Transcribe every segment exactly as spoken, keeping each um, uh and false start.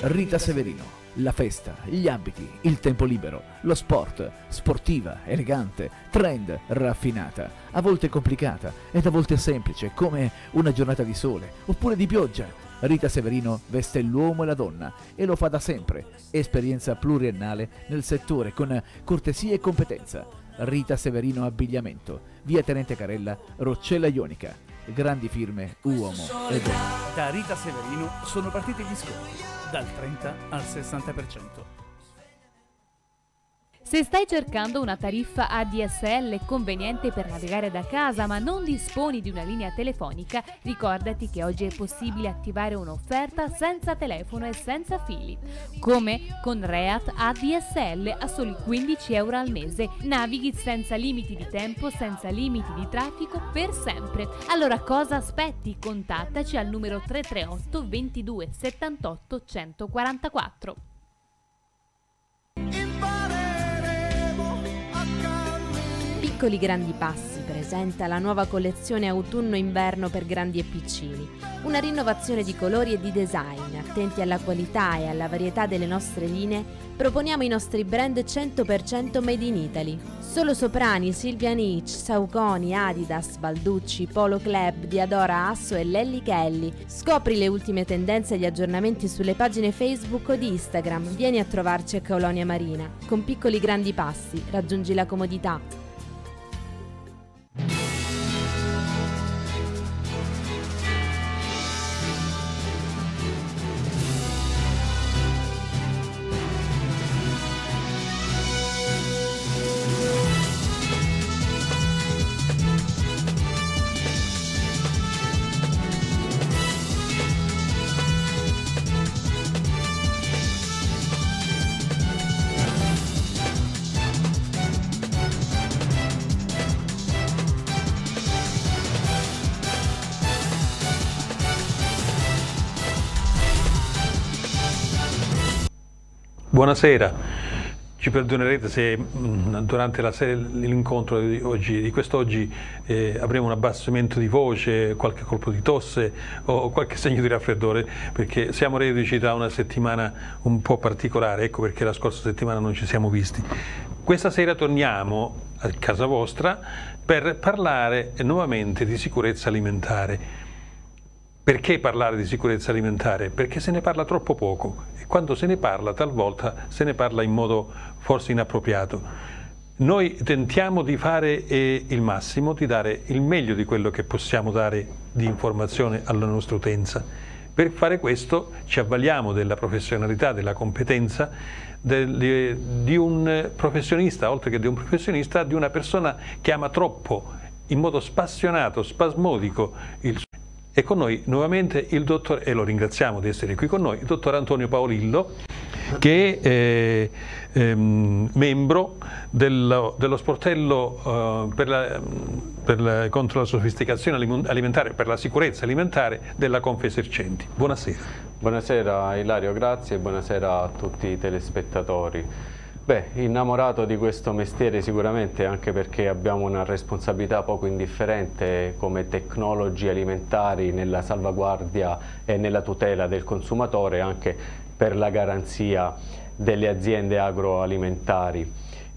Rita Severino, la festa, gli abiti, il tempo libero, lo sport, sportiva, elegante, trend, raffinata, a volte complicata ed a volte semplice come una giornata di sole oppure di pioggia. Rita Severino veste l'uomo e la donna e lo fa da sempre, esperienza pluriennale nel settore con cortesia e competenza. Rita Severino Abbigliamento, via Tenente Carella, Roccella Ionica. Grandi firme, uomo e donna. Da Rita Severino sono partiti gli sconti, dal trenta al sessanta per cento. Se stai cercando una tariffa A D S L conveniente per navigare da casa ma non disponi di una linea telefonica, ricordati che oggi è possibile attivare un'offerta senza telefono e senza fili. Come? Con Reat A D S L a soli quindici euro al mese. Navighi senza limiti di tempo, senza limiti di traffico, per sempre. Allora cosa aspetti? Contattaci al numero tre tre otto ventidue settantotto centoquarantaquattro. Piccoli Grandi Passi presenta la nuova collezione autunno-inverno per grandi e piccini. Una rinnovazione di colori e di design, attenti alla qualità e alla varietà delle nostre linee, proponiamo i nostri brand cento per cento made in Italy. Solo Soprani, Silvia Niche, Saucony, Adidas, Balducci, Polo Club, Diadora, Asso e Lelly Kelly. Scopri le ultime tendenze e gli aggiornamenti sulle pagine Facebook o di Instagram. Vieni a trovarci a Colonia Marina. Con Piccoli Grandi Passi raggiungi la comodità. Buonasera, ci perdonerete se mh, durante l'incontro di, oggi, di quest'oggi eh, avremo un abbassamento di voce, qualche colpo di tosse o qualche segno di raffreddore, perché siamo reduci da una settimana un po' particolare, ecco perché la scorsa settimana non ci siamo visti. Questa sera torniamo a casa vostra per parlare nuovamente di sicurezza alimentare. Perché parlare di sicurezza alimentare? Perché se ne parla troppo poco e quando se ne parla talvolta se ne parla in modo forse inappropriato. Noi tentiamo di fare eh, il massimo, di dare il meglio di quello che possiamo dare di informazione alla nostra utenza. Per fare questo ci avvaliamo della professionalità, della competenza del, di un professionista, oltre che di un professionista, di una persona che ama troppo, in modo spassionato, spasmodico, il suo. E con noi nuovamente il dottor, e lo ringraziamo di essere qui con noi, il dottor Antonio Paolillo, che è eh, ehm, membro dello, dello sportello eh, per la, per la, contro la sofisticazione alimentare, per la sicurezza alimentare della Confesercenti. Buonasera. Buonasera Ilario, grazie e buonasera a tutti i telespettatori. Beh, innamorato di questo mestiere sicuramente, anche perché abbiamo una responsabilità poco indifferente come tecnologi alimentari nella salvaguardia e nella tutela del consumatore, anche per la garanzia delle aziende agroalimentari.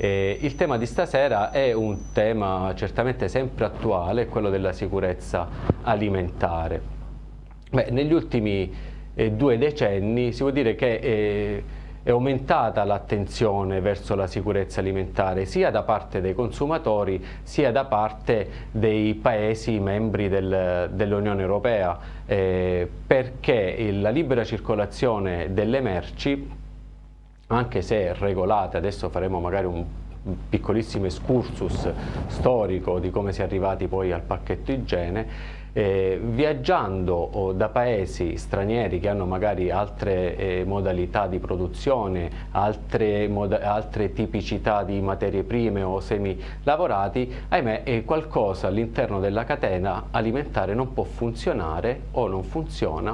E il tema di stasera è un tema certamente sempre attuale, quello della sicurezza alimentare. Beh, negli ultimi eh, due decenni si può dire che eh, è aumentata l'attenzione verso la sicurezza alimentare sia da parte dei consumatori sia da parte dei paesi membri del, dell'Unione Europea, eh, perché il, la libera circolazione delle merci, anche se regolate, adesso faremo magari un piccolissimo excursus storico di come si è arrivati poi al pacchetto igiene, Eh, viaggiando oh, da paesi stranieri che hanno magari altre eh, modalità di produzione, altre, altre tipicità di materie prime o semi lavorati, ahimè eh, qualcosa all'interno della catena alimentare non può funzionare o non funziona,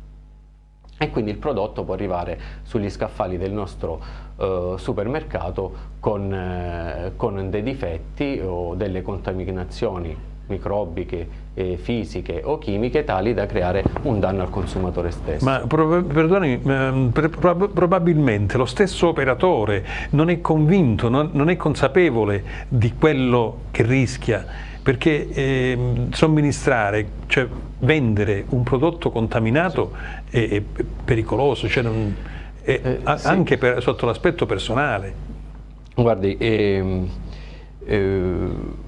e quindi il prodotto può arrivare sugli scaffali del nostro eh, supermercato con, eh, con dei difetti o delle contaminazioni microbiche, eh, fisiche o chimiche tali da creare un danno al consumatore stesso. Ma perdoni, probabilmente lo stesso operatore non è convinto, non, non è consapevole di quello che rischia, perché eh, somministrare, cioè vendere un prodotto contaminato è, è pericoloso, cioè non, è, eh, sì. anche per, sotto l'aspetto personale. Guardi, ehm, eh,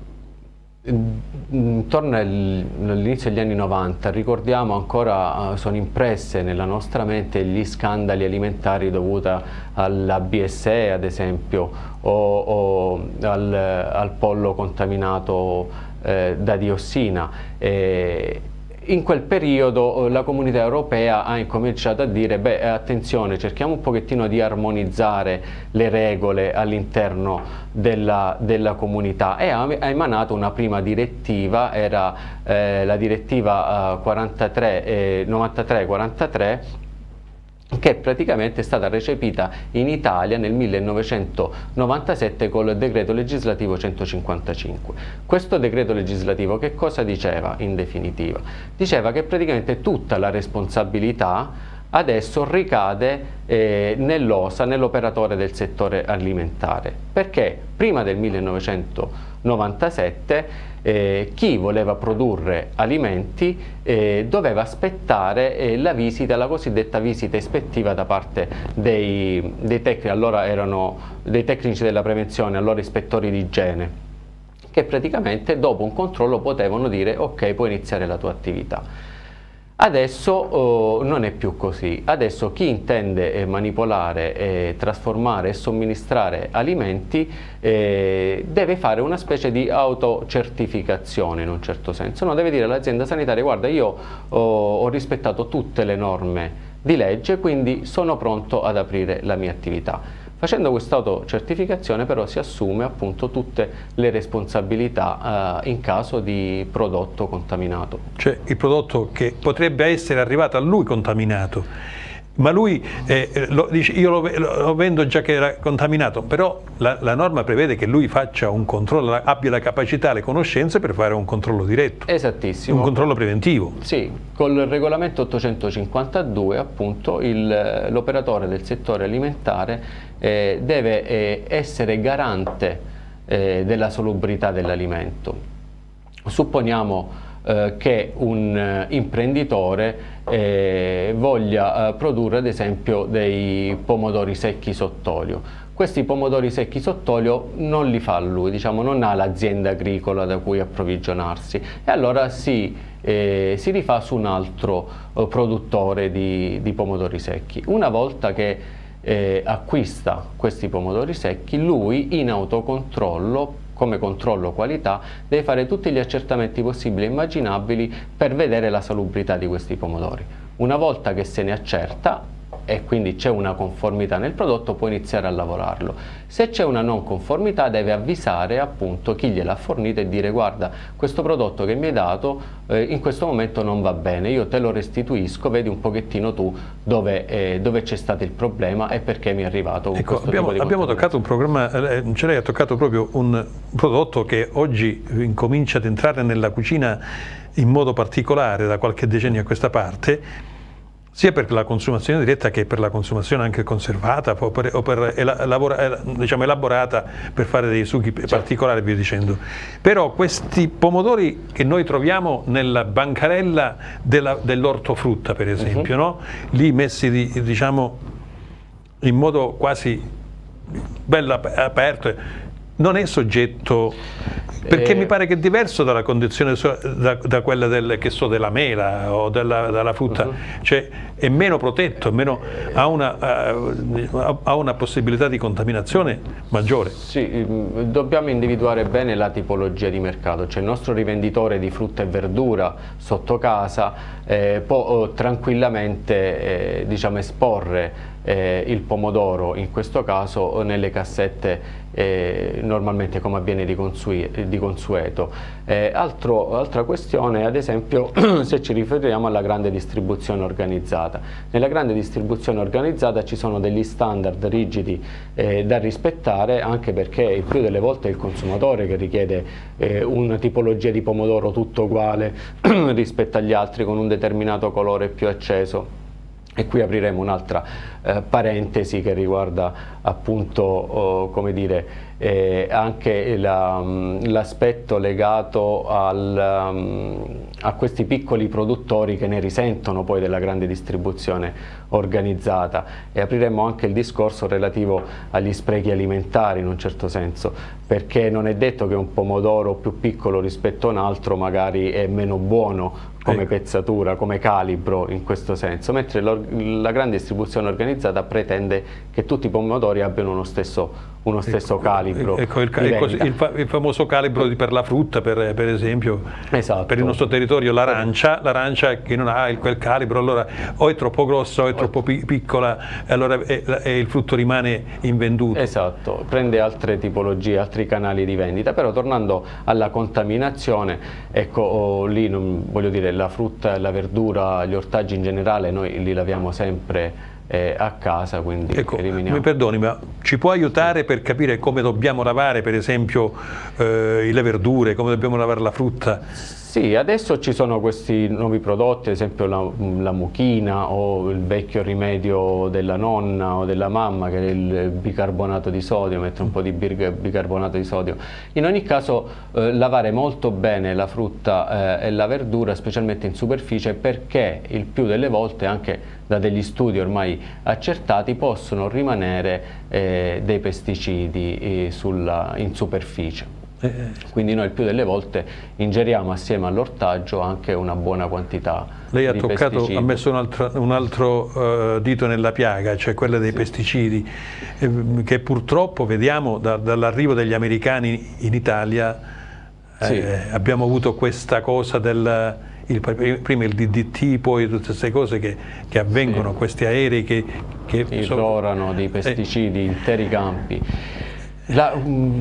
intorno all'inizio degli anni novanta ricordiamo ancora, sono impresse nella nostra mente gli scandali alimentari dovuti alla B S E ad esempio o, o al, al pollo contaminato eh, da diossina. Eh, In quel periodo la Comunità Europea ha incominciato a dire, beh, attenzione, cerchiamo un pochettino di armonizzare le regole all'interno della, della comunità, e ha, ha emanato una prima direttiva, era eh, la direttiva eh, novantatré quarantatré, che praticamente è stata recepita in Italia nel millenovecentonovantasette col decreto legislativo centocinquantacinque. Questo decreto legislativo che cosa diceva in definitiva? Diceva che praticamente tutta la responsabilità adesso ricade eh, nell'O S A, nell'operatore del settore alimentare, perché prima del millenovecentonovantasette Eh, chi voleva produrre alimenti eh, doveva aspettare eh, la visita, la cosiddetta visita ispettiva da parte dei, dei, tecnici, allora erano dei tecnici della prevenzione, allora ispettori di igiene, che praticamente dopo un controllo potevano dire ok, puoi iniziare la tua attività. Adesso oh, non è più così. Adesso chi intende eh, manipolare, eh, trasformare e somministrare alimenti eh, deve fare una specie di autocertificazione in un certo senso. No, deve dire all'azienda sanitaria: guarda, io oh, ho rispettato tutte le norme di legge, quindi sono pronto ad aprire la mia attività. Facendo quest'autocertificazione però si assume appunto tutte le responsabilità eh, in caso di prodotto contaminato. Cioè il prodotto che potrebbe essere arrivato a lui contaminato, ma lui eh, lo, dice io lo, lo vendo già che era contaminato, però la, la norma prevede che lui faccia un controllo, abbia la capacità, le conoscenze per fare un controllo diretto. Esattissimo. Un controllo preventivo. Sì, col regolamento ottocentocinquantadue appunto l'operatore del settore alimentare eh, deve eh, essere garante eh, della salubrità dell'alimento. Supponiamo eh, che un eh, imprenditore eh, voglia eh, produrre ad esempio dei pomodori secchi sott'olio. Questi pomodori secchi sott'olio non li fa lui, diciamo, non ha l'azienda agricola da cui approvvigionarsi, e allora si, eh, si rifà su un altro eh, produttore di, di pomodori secchi. Una volta che eh, acquista questi pomodori secchi, lui in autocontrollo, come controllo qualità, deve fare tutti gli accertamenti possibili e immaginabili per vedere la salubrità di questi pomodori. Una volta che se ne accerta e quindi c'è una conformità nel prodotto, può iniziare a lavorarlo. Se c'è una non conformità deve avvisare appunto chi gliel'ha fornito e dire: guarda, questo prodotto che mi hai dato eh, in questo momento non va bene, io te lo restituisco, vedi un pochettino tu dove, eh, dove c'è stato il problema e perché mi è arrivato. Ecco, questo abbiamo, tipo di abbiamo toccato un programma, eh, ce lei ha toccato proprio un prodotto che oggi incomincia ad entrare nella cucina in modo particolare da qualche decennio a questa parte, sia per la consumazione diretta che per la consumazione anche conservata o per, o per elabora, diciamo, elaborata per fare dei succhi particolari e via dicendo. Però questi pomodori che noi troviamo nella bancarella dell'ortofrutta, per esempio, uh-huh. no? Lì messi di, diciamo in modo quasi bello aperto, non è soggetto, perché eh, mi pare che è diverso dalla condizione da, da quella del, che so, della mela o della, della frutta, uh-huh. cioè è meno protetto, meno, ha, una, uh, ha una possibilità di contaminazione maggiore. Sì, dobbiamo individuare bene la tipologia di mercato, cioè il nostro rivenditore di frutta e verdura sotto casa eh, può oh, tranquillamente eh, diciamo, esporre eh, il pomodoro in questo caso nelle cassette eh, normalmente come avviene di, di consueto. Eh, altro, altra questione ad esempio se ci riferiamo alla grande distribuzione organizzata. Nella grande distribuzione organizzata ci sono degli standard rigidi eh, da rispettare, anche perché il più delle volte è il consumatore che richiede eh, una tipologia di pomodoro tutto uguale rispetto agli altri con un determinato colore più acceso. E qui apriremo un'altra eh, parentesi che riguarda appunto oh, come dire, eh, anche l'aspetto legato al, um, a questi piccoli produttori che ne risentono poi della grande distribuzione organizzata, e apriremo anche il discorso relativo agli sprechi alimentari in un certo senso, perché non è detto che un pomodoro più piccolo rispetto a un altro magari è meno buono come pezzatura, come calibro in questo senso, mentre la grande distribuzione organizzata pretende che tutti i pomodori abbiano uno stesso, uno stesso ecco, calibro. Ecco, il, il, il, il famoso calibro di, per la frutta, per, per esempio, esatto. Per il nostro territorio l'arancia, l'arancia che non ha il, quel calibro, allora o è troppo grossa o è troppo pi piccola, e allora è, è, il frutto rimane invenduto. Esatto, prende altre tipologie, altri canali di vendita. Però tornando alla contaminazione, ecco, oh, lì non voglio dire, la frutta, la verdura, gli ortaggi in generale noi li laviamo sempre eh, a casa, quindi ecco, eliminiamo. Mi perdoni, ma ci può aiutare per capire come dobbiamo lavare per esempio eh, le verdure, come dobbiamo lavare la frutta? Sì, adesso ci sono questi nuovi prodotti, ad esempio la, la mucchina o il vecchio rimedio della nonna o della mamma, che è il bicarbonato di sodio, mette un po' di bicarbonato di sodio. In ogni caso eh, lavare molto bene la frutta eh, e la verdura, specialmente in superficie, perché il più delle volte, anche da degli studi ormai accertati, possono rimanere eh, dei pesticidi eh, sulla, in superficie. Quindi noi il più delle volte ingeriamo assieme all'ortaggio anche una buona quantità Lei ha di toccato, pesticidi. ha messo un altro, un altro uh, dito nella piaga, cioè quella dei sì. pesticidi, eh, che purtroppo vediamo da, dall'arrivo degli americani in Italia, eh, sì. abbiamo avuto questa cosa del... Il, prima il D D T, poi tutte queste cose che, che avvengono, sì. questi aerei che... che irrorano so, dei pesticidi, eh. interi campi. La,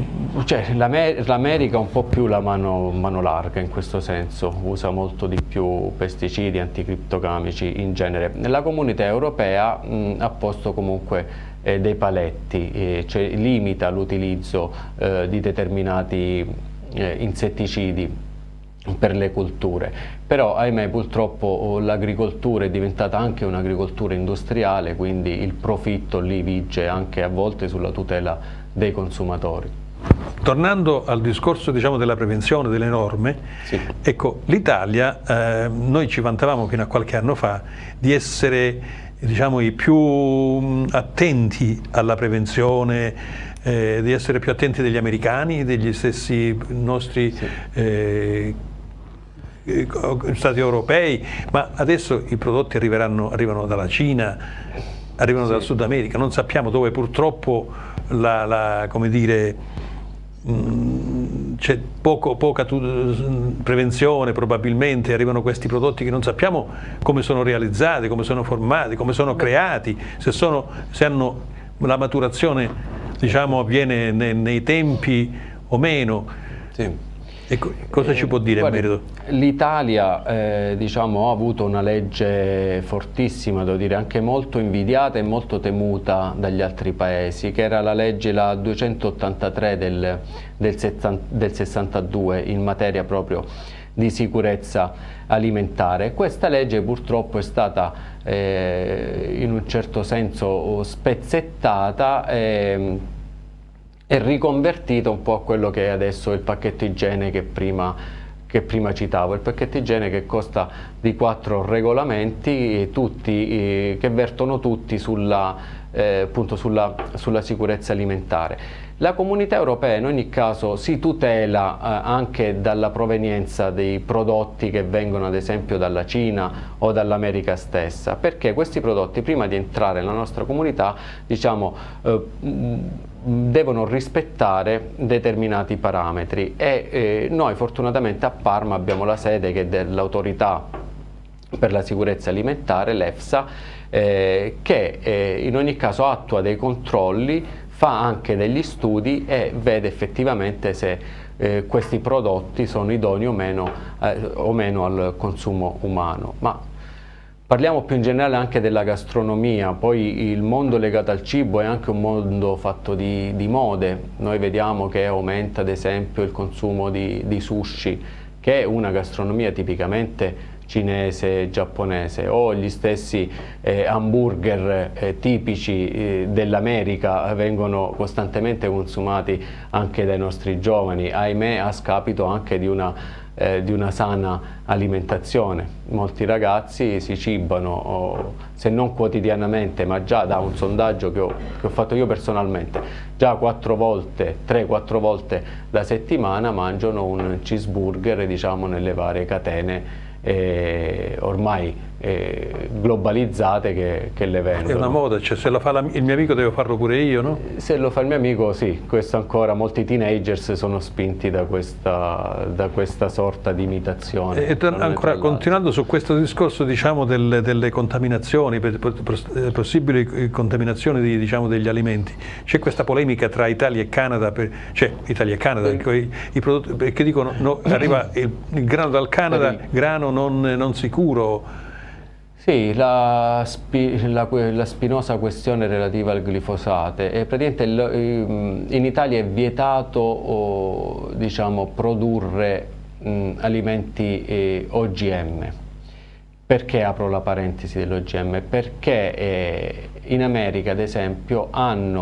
cioè, L'America ha un po' più la mano, mano larga in questo senso, usa molto di più pesticidi, anticriptocamici in genere. La Comunità Europea mh, ha posto comunque eh, dei paletti, eh, cioè limita l'utilizzo eh, di determinati eh, insetticidi per le culture, però ahimè purtroppo l'agricoltura è diventata anche un'agricoltura industriale, quindi il profitto lì vige anche a volte sulla tutela dei consumatori. Tornando al discorso, diciamo, della prevenzione, delle norme, sì. ecco, l'Italia, eh, noi ci vantavamo fino a qualche anno fa di essere, diciamo, i più attenti alla prevenzione, eh, di essere più attenti degli americani, degli stessi nostri sì. eh, stati europei, ma adesso i prodotti arriveranno, arrivano dalla Cina, arrivano sì. dal Sud America, non sappiamo dove purtroppo la, la come dire, c'è poco, poca prevenzione, probabilmente arrivano questi prodotti che non sappiamo come sono realizzati, come sono formati, come sono creati, se, sono, se hanno la maturazione, diciamo, avviene nei, nei tempi o meno. Sì. Ecco, cosa eh, ci può dire in merito? L'Italia eh, diciamo, ha avuto una legge fortissima, devo dire, anche molto invidiata e molto temuta dagli altri paesi, che era la legge la duecentottantatré del, del, del sessantadue in materia proprio di sicurezza alimentare. Questa legge purtroppo è stata eh, in un certo senso spezzettata e, è riconvertito un po' a quello che è adesso il pacchetto igiene che prima, che prima citavo, il pacchetto igiene che consta di quattro regolamenti, tutti, eh, che vertono tutti sulla, eh, appunto sulla, sulla sicurezza alimentare. La Comunità Europea in ogni caso si tutela eh, anche dalla provenienza dei prodotti che vengono ad esempio dalla Cina o dall'America stessa, perché questi prodotti prima di entrare nella nostra comunità, diciamo, eh, devono rispettare determinati parametri e eh, noi fortunatamente a Parma abbiamo la sede che è dell'autorità per la sicurezza alimentare, l'EFSA, eh, che eh, in ogni caso attua dei controlli, fa anche degli studi e vede effettivamente se eh, questi prodotti sono idonei o meno, eh, o meno al consumo umano. Ma parliamo più in generale anche della gastronomia. Poi il mondo legato al cibo è anche un mondo fatto di, di mode. Noi vediamo che aumenta ad esempio il consumo di, di sushi, che è una gastronomia tipicamente cinese, giapponese, o gli stessi eh, hamburger eh, tipici eh, dell'America vengono costantemente consumati anche dai nostri giovani, ahimè a scapito anche di una, eh, di una sana alimentazione. Molti ragazzi si cibano, o, se non quotidianamente, ma già da un sondaggio che ho, che ho fatto io personalmente, già quattro volte, tre quattro volte la settimana mangiano un cheeseburger, diciamo, nelle varie catene Eh, ormai eh, globalizzate che, che le vendono. È una moda, cioè se lo fa la, il mio amico devo farlo pure io, no? Se lo fa il mio amico sì, questo ancora, molti teenagers sono spinti da questa, da questa sorta di imitazione. E ancora continuando su questo discorso, diciamo, del, delle contaminazioni, per, per, per, possibili contaminazioni di, diciamo, degli alimenti, c'è questa polemica tra Italia e Canada, per, cioè Italia e Canada, perché, i, i prodotti, perché dicono no, arriva il, il grano dal Canada, grano non, non sicuro. Sì, la, spi, la, la spinosa questione relativa al glifosate. E praticamente il, in Italia è vietato o, diciamo, produrre mh, alimenti eh, O G M. Perché apro la parentesi dell'O G M? Perché eh, in America, ad esempio, hanno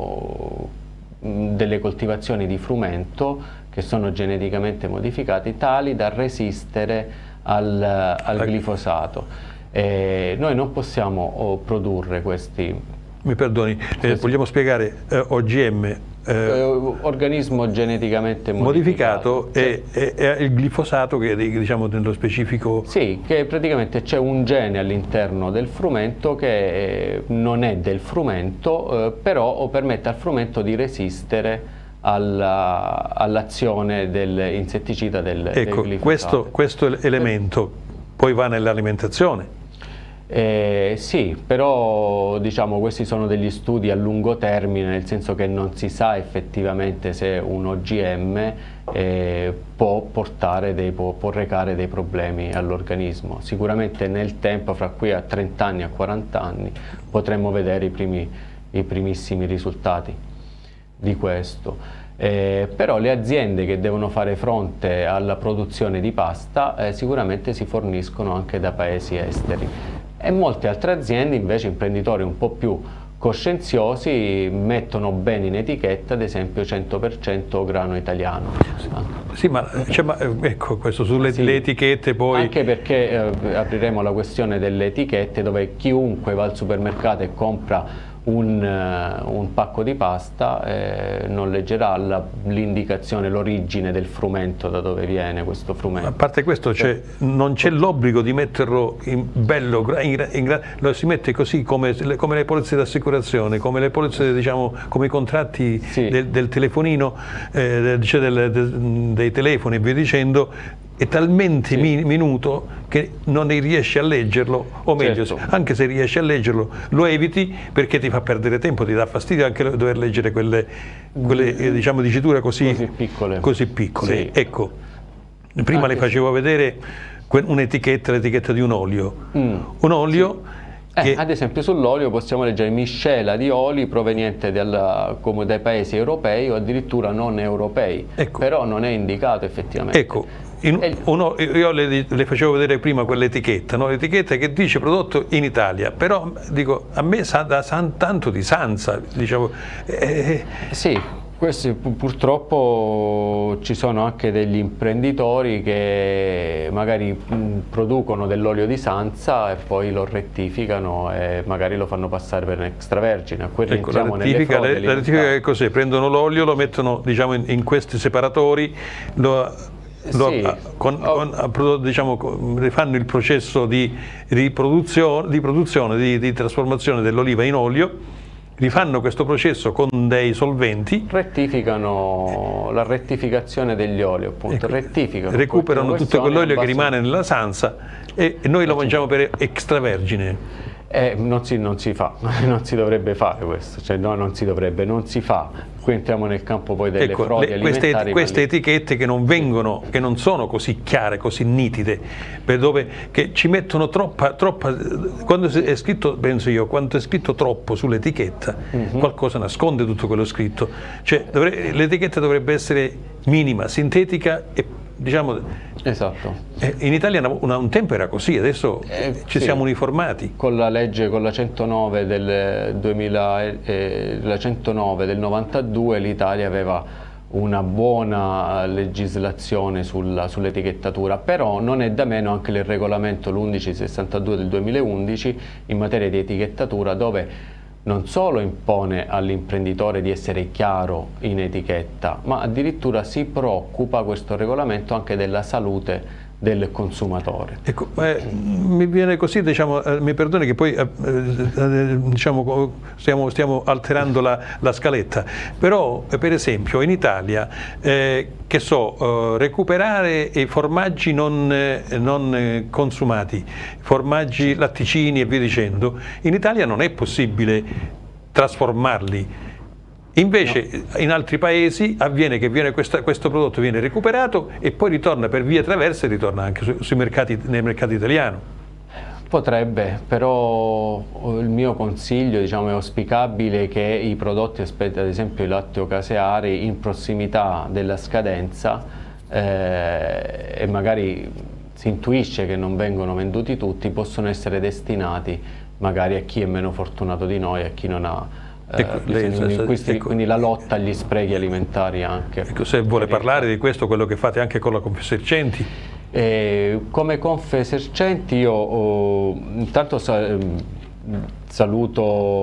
oh, delle coltivazioni di frumento che sono geneticamente modificati tali da resistere al, al glifosato. Eh, noi non possiamo oh, produrre questi... Mi perdoni, questi, eh, vogliamo spiegare eh, O G M? Eh, eh, organismo geneticamente modificato, modificato sì. è, è, è il glifosato, che diciamo nello specifico... Sì, che praticamente c'è un gene all'interno del frumento che eh, non è del frumento, eh, però permette al frumento di resistere all'azione all dell'insetticida del, ecco, del glifosato. Questo, questo elemento poi va nell'alimentazione. Eh, sì, però diciamo questi sono degli studi a lungo termine, nel senso che non si sa effettivamente se un O G M eh, può portare dei, può, può recare dei problemi all'organismo. Sicuramente nel tempo, fra qui a trenta anni, a quaranta anni, potremmo vedere i, primi, i primissimi risultati di questo. Eh, però le aziende che devono fare fronte alla produzione di pasta eh, sicuramente si forniscono anche da paesi esteri, e molte altre aziende invece, imprenditori un po' più coscienziosi, mettono bene in etichetta ad esempio cento per cento grano italiano. Sì, sì ma, cioè, ma ecco questo sulle sì, le etichette poi... Anche perché eh, apriremo la questione delle etichette, dove chiunque va al supermercato e compra Un, uh, un pacco di pasta eh, non leggerà l'indicazione, l'origine del frumento, da dove viene questo frumento. A parte questo, cioè, non c'è l'obbligo di metterlo in bello, in, in, lo si mette così come, come le polizze d'assicurazione, come le polizze, diciamo, come i contratti sì. del, del telefonino, eh, cioè del, del, dei telefoni e via dicendo. È talmente sì. mi, minuto che non riesci a leggerlo, o meglio, certo. anche se riesci a leggerlo lo eviti perché ti fa perdere tempo, ti dà fastidio anche dover leggere quelle, quelle mm. diciamo, diciture così, così piccole. Così piccole. Sì. Ecco, prima anche le facevo sì. vedere un'etichetta, l'etichetta di un olio. Mm. Un olio... Sì. Eh, ad esempio sull'olio possiamo leggere miscela di oli proveniente dalla, come dai paesi europei o addirittura non europei, ecco. Però non è indicato effettivamente. Ecco, in, uno, io le, le facevo vedere prima quell'etichetta, no? L'etichetta che dice prodotto in Italia, però dico, a me sa, da san, tanto di Sanza, diciamo. Eh. Sì. Questi, purtroppo ci sono anche degli imprenditori che magari mh, producono dell'olio di Sanza e poi lo rettificano e magari lo fanno passare per un extravergine. A cui ecco, la rettifica, le, la rettifica che cos'è? Prendono l'olio, lo mettono, diciamo, in, in questi separatori, lo, lo, sì. con, oh. con, diciamo, fanno il processo di, di produzione, di, produzione, di, di trasformazione dell'oliva in olio, rifanno questo processo con dei solventi, rettificano la rettificazione degli oli, appunto, ecco, rettificano, recuperano tutto quell'olio che rimane nella sansa e, e noi lo mangiamo per extravergine. Eh, non, si, non si fa, non si dovrebbe fare questo, cioè no, non si dovrebbe, non si fa. Qui entriamo nel campo poi delle ecco, frodi le, alimentari. Queste, queste etichette che non vengono, che non sono così chiare, così nitide, per dove che ci mettono troppa, troppa quando è scritto, penso io, quando è scritto troppo sull'etichetta, mm-hmm. qualcosa nasconde tutto quello scritto. Cioè l'etichetta dovrebbe essere minima, sintetica e diciamo. Esatto. In Italia una, un tempo era così, adesso eh, ci sì. siamo uniformati. Con la legge, con la centonove del duemila, eh, la centonove del novantadue l'Italia aveva una buona legislazione sull'etichettatura, sull però non è da meno anche il regolamento l'undicimilesessantadue del duemilaundici in materia di etichettatura, dove non solo impone all'imprenditore di essere chiaro in etichetta, ma addirittura si preoccupa questo regolamento anche della salute del consumatore. Ecco, eh, mi viene così, diciamo, eh, mi perdoni che poi eh, eh, diciamo, stiamo, stiamo alterando la, la scaletta, però eh, per esempio in Italia, eh, che so, eh, recuperare i formaggi non, eh, non eh, consumati, formaggi latticini e via dicendo, in Italia non è possibile trasformarli. Invece no. In altri paesi avviene che viene questa, questo prodotto viene recuperato e poi ritorna per vie traverse e ritorna anche su, sui mercati, nel mercato italiano. Potrebbe, però il mio consiglio, diciamo, è auspicabile che i prodotti, ad esempio i latteocaseari, in prossimità della scadenza eh, e magari si intuisce che non vengono venduti tutti, possono essere destinati magari a chi è meno fortunato di noi, a chi non ha Ecco, lei, quindi, se, questi, ecco, quindi la lotta agli sprechi alimentari anche. Ecco, se vuole parlare di questo, quello che fate anche con la Confesercenti. Eh, come Confesercenti io oh, intanto sa, saluto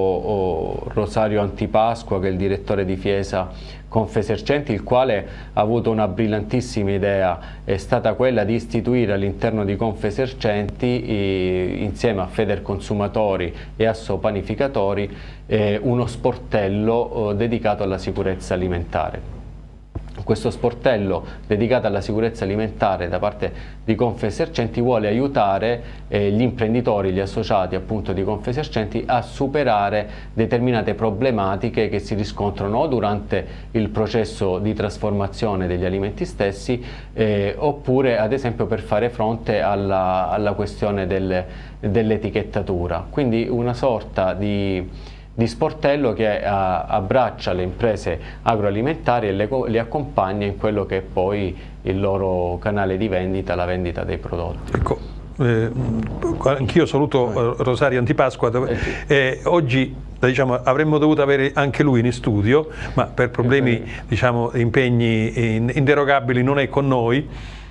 oh, Rosario Antipasqua, che è il direttore di Fiesa Confesercenti, il quale ha avuto una brillantissima idea, è stata quella di istituire all'interno di Confesercenti eh, insieme a Federconsumatori e Assopanificatori eh, uno sportello eh, dedicato alla sicurezza alimentare. Questo sportello dedicato alla sicurezza alimentare da parte di Confesercenti vuole aiutare eh, gli imprenditori, gli associati appunto di Confesercenti a superare determinate problematiche che si riscontrano o durante il processo di trasformazione degli alimenti stessi eh, oppure ad esempio per fare fronte alla, alla questione del, dell'etichettatura. Quindi una sorta di di sportello che uh, abbraccia le imprese agroalimentari e le, le accompagna in quello che è poi il loro canale di vendita, la vendita dei prodotti. Ecco, eh, anch'io saluto eh, Rosario Antipasqua, eh, oggi diciamo, avremmo dovuto avere anche lui in studio, ma per problemi, diciamo, impegni inderogabili non è con noi.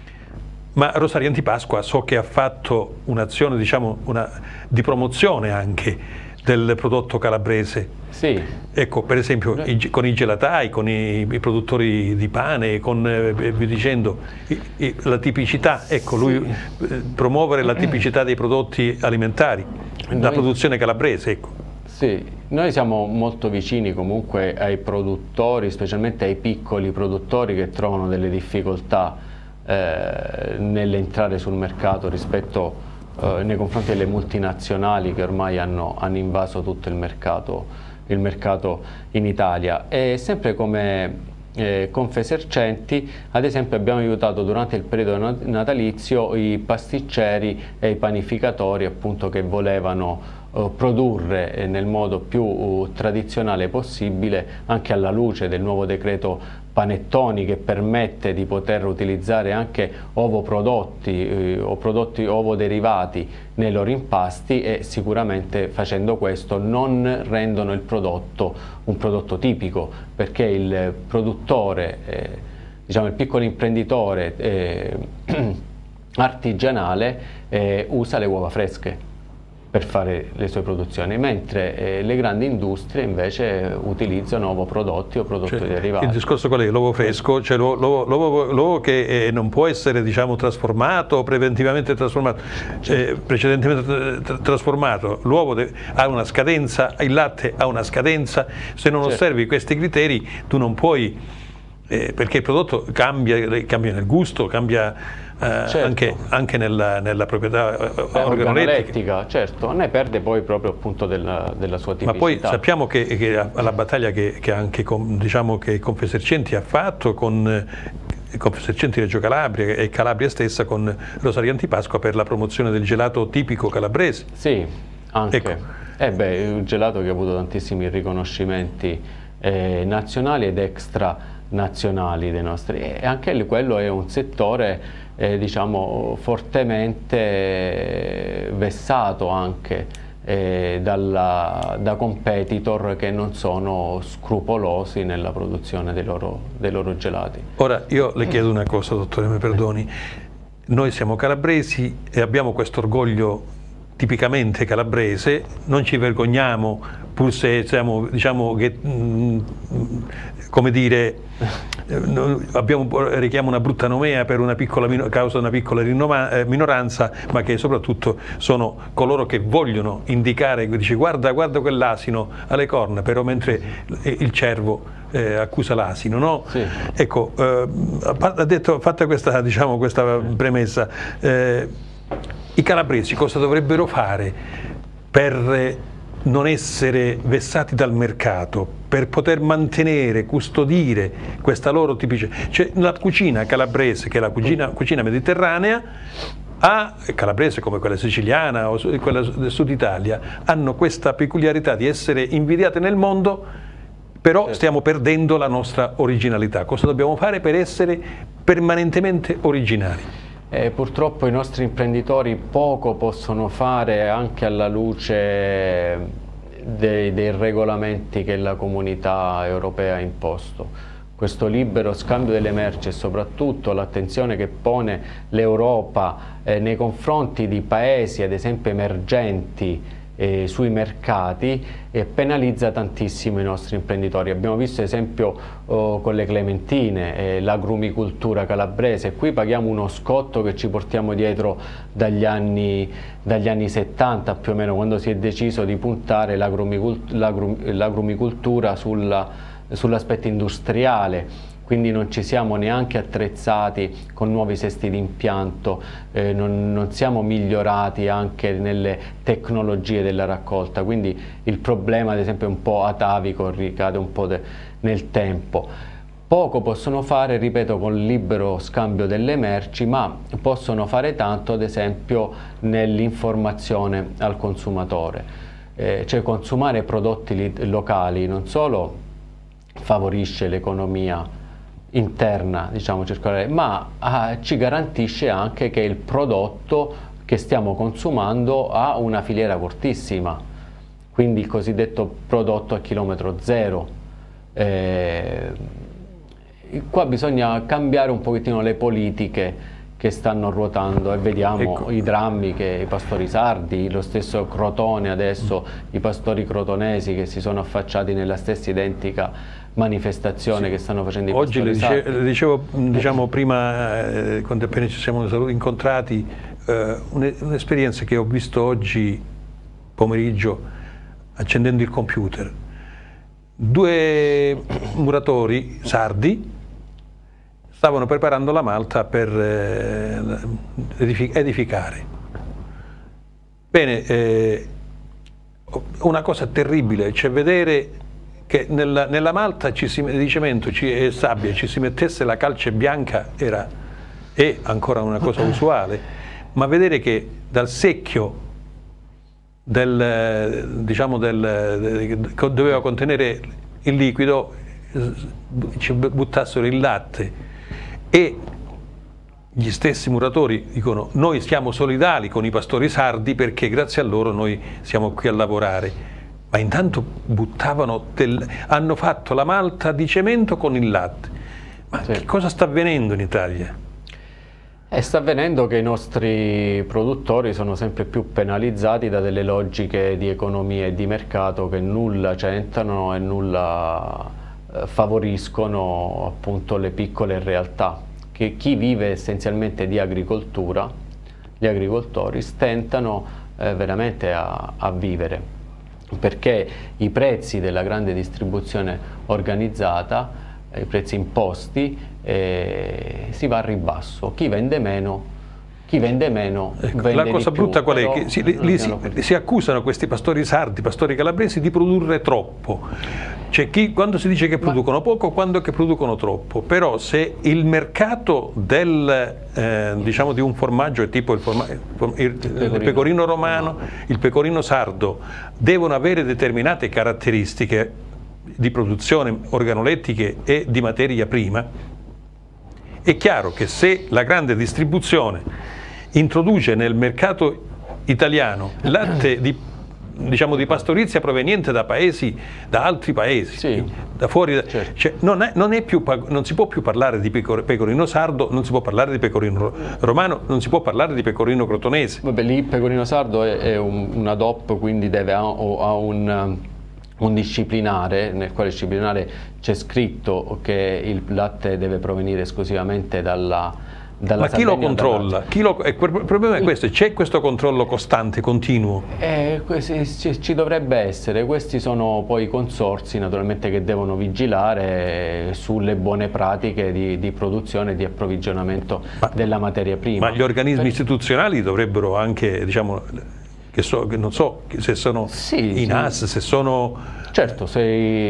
Ma Rosario Antipasqua so che ha fatto un'azione, diciamo, una, di promozione anche del prodotto calabrese. Sì. Ecco, per esempio i, con i gelatai, con i, i produttori di pane, con eh, vi dicendo i, i, la tipicità, ecco, lui sì. eh, promuovere la tipicità dei prodotti alimentari, noi, la produzione calabrese, ecco. Sì, noi siamo molto vicini comunque ai produttori, specialmente ai piccoli produttori che trovano delle difficoltà eh, nell'entrare sul mercato rispetto Uh, nei confronti delle multinazionali che ormai hanno, hanno invaso tutto il mercato, il mercato in Italia. E sempre come eh, Confesercenti, ad esempio, abbiamo aiutato durante il periodo natalizio i pasticceri e i panificatori appunto che volevano uh, produrre eh, nel modo più uh, tradizionale possibile, anche alla luce del nuovo decreto Panettoni, che permette di poter utilizzare anche ovo prodotti eh, o prodotti ovo derivati nei loro impasti, e sicuramente facendo questo non rendono il prodotto un prodotto tipico, perché il produttore, eh, diciamo il piccolo imprenditore eh, artigianale eh, usa le uova fresche. per fare le sue produzioni, mentre eh, le grandi industrie invece utilizzano ovo prodotti o prodotti cioè, derivati. Il discorso qual è? L'uovo fresco, cioè l'uovo che eh, non può essere, diciamo, trasformato o preventivamente trasformato, eh, precedentemente tra trasformato, l'uovo ha una scadenza, il latte ha una scadenza, se non certo. osservi questi criteri tu non puoi, eh, perché il prodotto cambia, cambia nel gusto, cambia... Eh, certo. anche, anche nella, nella proprietà eh, organolettica, certo, ne perde poi proprio appunto della, della sua tipicità. Ma poi sappiamo che, che alla battaglia che, che anche con, diciamo che Confesercenti ha fatto con eh, Confesercenti Reggio Calabria e Calabria stessa con Rosario Antipasqua per la promozione del gelato tipico calabrese. Sì, anche. Ecco. Eh beh, è un gelato che ha avuto tantissimi riconoscimenti eh, nazionali ed extranazionali dei nostri, e anche quello è un settore Eh, diciamo fortemente vessato anche eh, dalla, da competitor che non sono scrupolosi nella produzione dei loro, dei loro gelati. Ora io le chiedo una cosa, dottore, mi perdoni, noi siamo calabresi e abbiamo questo orgoglio tipicamente calabrese, non ci vergogniamo pur se siamo, diciamo che, mh, come dire, abbiamo, richiamo una brutta nomea per una piccola causa una piccola minoranza, ma che soprattutto sono coloro che vogliono indicare, dice guarda, guarda quell'asino alle corna, però mentre il cervo eh, accusa l'asino, no? Sì. Ecco, eh, ha detto, fatta questa, diciamo, questa premessa, eh, i calabresi cosa dovrebbero fare per non essere vessati dal mercato, per poter mantenere, custodire questa loro tipicità? Cioè, la cucina calabrese, che è la cucina, cucina mediterranea, ha, calabrese come quella siciliana o quella del sud Italia, hanno questa peculiarità di essere invidiate nel mondo, però stiamo perdendo la nostra originalità. Cosa dobbiamo fare per essere permanentemente originali? Eh, purtroppo i nostri imprenditori poco possono fare anche alla luce dei, dei regolamenti che la comunità europea ha imposto. Questo libero scambio delle merci e soprattutto l'attenzione che pone l'Europa eh, nei confronti di paesi ad esempio emergenti Eh, sui mercati e penalizza tantissimo i nostri imprenditori. Abbiamo visto ad esempio oh, con le clementine, eh, l'agrumicoltura calabrese, qui paghiamo uno scotto che ci portiamo dietro dagli anni, dagli anni settanta più o meno, quando si è deciso di puntare l'agrumicoltura sulla, sull'aspetto industriale. Quindi non ci siamo neanche attrezzati con nuovi sesti d'impianto, eh, non, non siamo migliorati anche nelle tecnologie della raccolta, quindi il problema ad esempio è un po' atavico, ricade un po' nel tempo. Poco possono fare, ripeto, con il libero scambio delle merci, ma possono fare tanto ad esempio nell'informazione al consumatore, eh, cioè consumare prodotti locali non solo favorisce l'economia interna, diciamo, circolare, ma ah, ci garantisce anche che il prodotto che stiamo consumando ha una filiera cortissima, quindi il cosiddetto prodotto a chilometro zero. Eh, qua bisogna cambiare un pochettino le politiche che stanno ruotando e vediamo ecco. i drammi che i pastori sardi, lo stesso Crotone adesso, i pastori crotonesi che si sono affacciati nella stessa identica manifestazione sì. che stanno facendo i Oggi pastori sardi. Oggi sardi. le dicevo, diciamo prima, eh, quando appena ci siamo incontrati, eh, un'esperienza che ho visto oggi pomeriggio accendendo il computer. Due muratori sardi stavano preparando la malta per eh, edificare. Bene, eh, una cosa terribile, cioè vedere che nella, nella malta ci si, di cemento ci, e sabbia ci si mettesse la calce bianca era, è ancora una cosa usuale, ma vedere che dal secchio del, diciamo del, che doveva contenere il liquido ci buttassero il latte. E gli stessi muratori dicono noi siamo solidali con i pastori sardi perché grazie a loro noi siamo qui a lavorare, ma intanto buttavano del, hanno fatto la malta di cemento con il latte. Ma sì. che cosa sta avvenendo in Italia? E sta avvenendo che i nostri produttori sono sempre più penalizzati da delle logiche di economia e di mercato che nulla centrano e nulla eh, favoriscono appunto le piccole realtà, che chi vive essenzialmente di agricoltura, gli agricoltori stentano eh, veramente a, a vivere, perché i prezzi della grande distribuzione organizzata, i prezzi imposti, eh, si va a ribasso. Chi vende meno, chi vende meno ecco, vende la cosa di più, brutta qual è? però, Che si, li, li, si, si accusano questi pastori sardi, pastori calabresi di produrre troppo. Cioè chi, quando si dice che producono Ma... poco, quando che producono troppo. Però se il mercato del, eh, diciamo di un formaggio è tipo il, forma, il, il, pecorino. il pecorino romano, il pecorino sardo, devono avere determinate caratteristiche di produzione organolettiche e di materia prima, è chiaro che se la grande distribuzione introduce nel mercato italiano latte di, diciamo, di pastorizia proveniente da paesi, da altri paesi, sì, da fuori, certo. Cioè, non, è, non, è più, non si può più parlare di pecorino sardo, non si può parlare di pecorino romano, non si può parlare di pecorino crotonese. Vabbè, lì il pecorino sardo è, è un, una D O P, quindi deve ha, ha un un disciplinare, nel quale disciplinare c'è scritto che il latte deve provenire esclusivamente dalla, dalla Ma chi lo Sardegna, controlla? Chi lo, il problema è questo, c'è questo controllo costante, continuo? Eh, ci, ci dovrebbe essere, questi sono poi i consorzi naturalmente che devono vigilare sulle buone pratiche di, di produzione e di approvvigionamento ma, della materia prima. Ma gli organismi per... istituzionali dovrebbero anche, diciamo, che, so, che non so se sono sì, i N A S, sì. se sono... Certo, se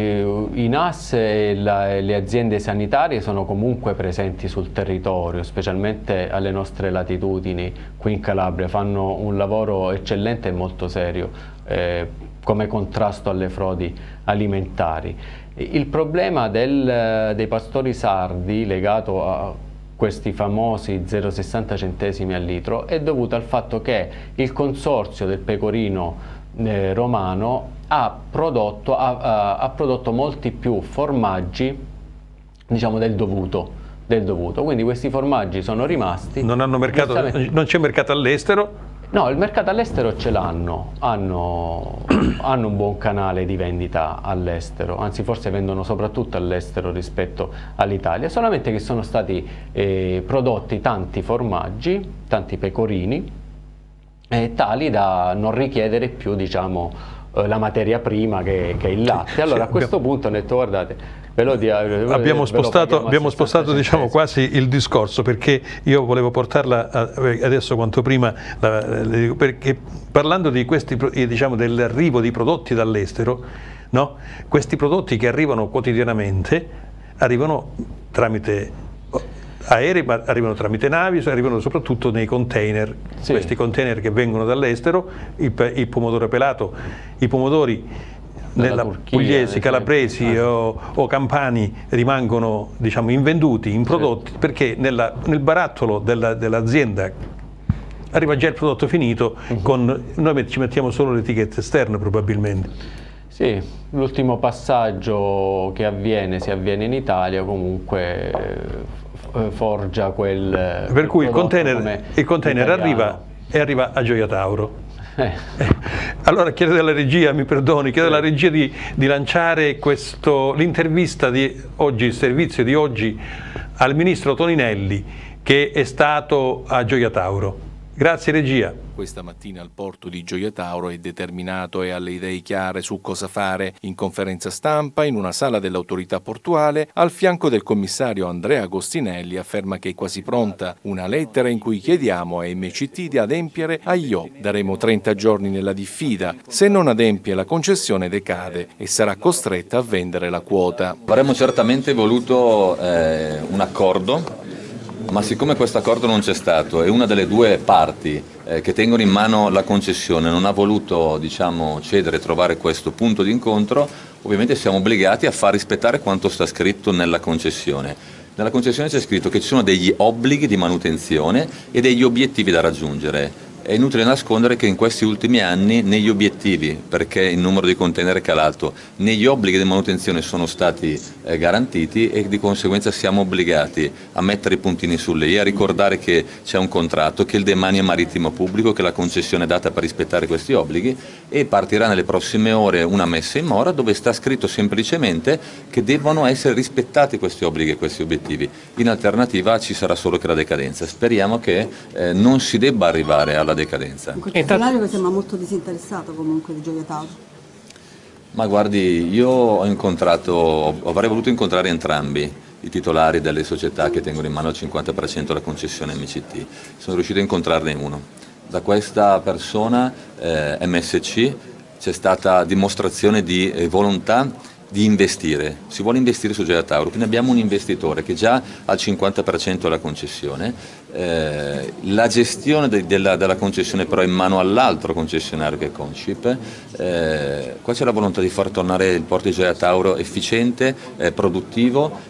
i N A S e la, le aziende sanitarie sono comunque presenti sul territorio, specialmente alle nostre latitudini, qui in Calabria, fanno un lavoro eccellente e molto serio eh, come contrasto alle frodi alimentari. Il problema del, dei pastori sardi legato a questi famosi zero virgola sessanta centesimi al litro è dovuto al fatto che il consorzio del pecorino eh, romano ha prodotto, ha, ha prodotto molti più formaggi, diciamo, del dovuto, del dovuto. Quindi questi formaggi sono rimasti. Non hanno mercato, non c'è mercato all'estero? No, il mercato all'estero ce l'hanno, hanno, hanno un buon canale di vendita all'estero, anzi forse vendono soprattutto all'estero rispetto all'Italia, solamente che sono stati eh, prodotti tanti formaggi, tanti pecorini, eh, tali da non richiedere più, diciamo, eh, la materia prima che, che è il latte. Allora a questo punto ho detto, guardate, ve lo dia, ve lo, abbiamo spostato, abbiamo spostato diciamo, quasi il discorso, perché io volevo portarla a, adesso quanto prima, la, perché parlando di questi, diciamo, dell'arrivo di prodotti dall'estero, no? Questi prodotti che arrivano quotidianamente arrivano tramite aerei, ma arrivano tramite navi, arrivano soprattutto nei container, sì. Questi container che vengono dall'estero, il, il pomodoro pelato, i pomodori nella Turchia, pugliesi, calabresi ah. o, o campani rimangono, diciamo, invenduti, improdotti, sì. Perché nella, nel barattolo dell'azienda arriva già il prodotto finito, uh-huh. con, noi ci mettiamo solo l'etichetta esterna probabilmente. Sì, l'ultimo passaggio che avviene, si avviene in Italia, comunque eh, forgia quel... Per cui il container, il container arriva e arriva a Gioia Tauro. Eh. Allora chiedo alla regia, mi perdoni, chiedo alla regia di, di lanciare l'intervista di oggi, il servizio di oggi al ministro Toninelli, che è stato a Gioia Tauro. Grazie regia. Questa mattina al porto di Gioia Tauro è determinato e ha le idee chiare su cosa fare. In conferenza stampa, in una sala dell'autorità portuale, al fianco del commissario Andrea Agostinelli, afferma che è quasi pronta una lettera in cui chiediamo a M C T di adempiere agli O. Daremo trenta giorni nella diffida. Se non adempie la concessione decade e sarà costretta a vendere la quota. Avremmo certamente voluto eh, un accordo, ma siccome questo accordo non c'è stato e una delle due parti eh, che tengono in mano la concessione non ha voluto, diciamo, cedere e trovare questo punto di incontro, ovviamente siamo obbligati a far rispettare quanto sta scritto nella concessione. Nella concessione c'è scritto che ci sono degli obblighi di manutenzione e degli obiettivi da raggiungere. È inutile nascondere che in questi ultimi anni negli obiettivi, perché il numero di container è calato, negli obblighi di manutenzione sono stati eh, garantiti e di conseguenza siamo obbligati a mettere i puntini sulle i, a ricordare che c'è un contratto, che il demanio è marittimo pubblico, che la concessione è data per rispettare questi obblighi, e partirà nelle prossime ore una messa in mora dove sta scritto semplicemente che devono essere rispettati questi obblighi e questi obiettivi. In alternativa ci sarà solo che la decadenza. Speriamo che eh, non si debba arrivare alla decadenza. Un concessionario che sembra molto disinteressato comunque di Gioia Tauro. Ma guardi, io ho incontrato, avrei voluto incontrare entrambi i titolari delle società che tengono in mano il cinquanta per cento della concessione M C T. Sono riuscito a incontrarne uno. Da questa persona, eh, M S C, c'è stata dimostrazione di eh, volontà di investire, si vuole investire su Gioia Tauro, quindi abbiamo un investitore che già ha il cinquanta per cento della concessione, eh, la gestione de, della, della concessione però è in mano all'altro concessionario che è Consip, eh, qua c'è la volontà di far tornare il porto di Gioia Tauro efficiente, eh, produttivo,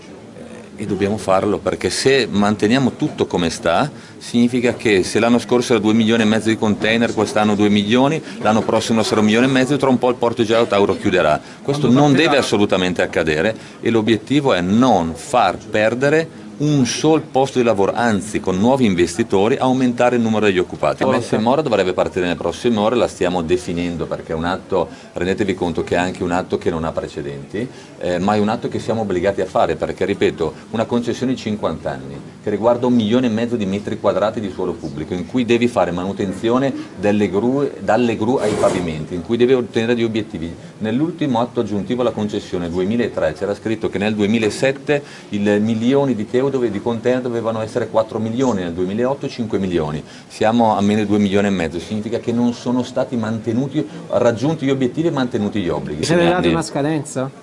e dobbiamo farlo perché se manteniamo tutto come sta significa che se l'anno scorso era due milioni e mezzo di container, quest'anno due milioni, l'anno prossimo sarà un milione e mezzo e tra un po' il porto di Gioia Tauro chiuderà. Questo non deve assolutamente accadere e l'obiettivo è non far perdere un sol posto di lavoro, anzi con nuovi investitori aumentare il numero degli occupati. La messa in mora dovrebbe partire nelle prossime ore, la stiamo definendo perché è un atto, rendetevi conto che è anche un atto che non ha precedenti, eh, ma è un atto che siamo obbligati a fare perché, ripeto, una concessione di cinquanta anni che riguarda un milione e mezzo di metri quadrati di suolo pubblico, in cui devi fare manutenzione delle gru, dalle gru ai pavimenti, in cui devi ottenere degli obiettivi. Nell'ultimo atto aggiuntivo alla concessione duemilatré c'era scritto che nel duemilasette il milioni di euro di container dovevano essere quattro milioni, nel duemilaotto cinque milioni, siamo a meno di due milioni e mezzo, significa che non sono stati mantenuti, raggiunti gli obiettivi e mantenuti gli obblighi. Si è data una scadenza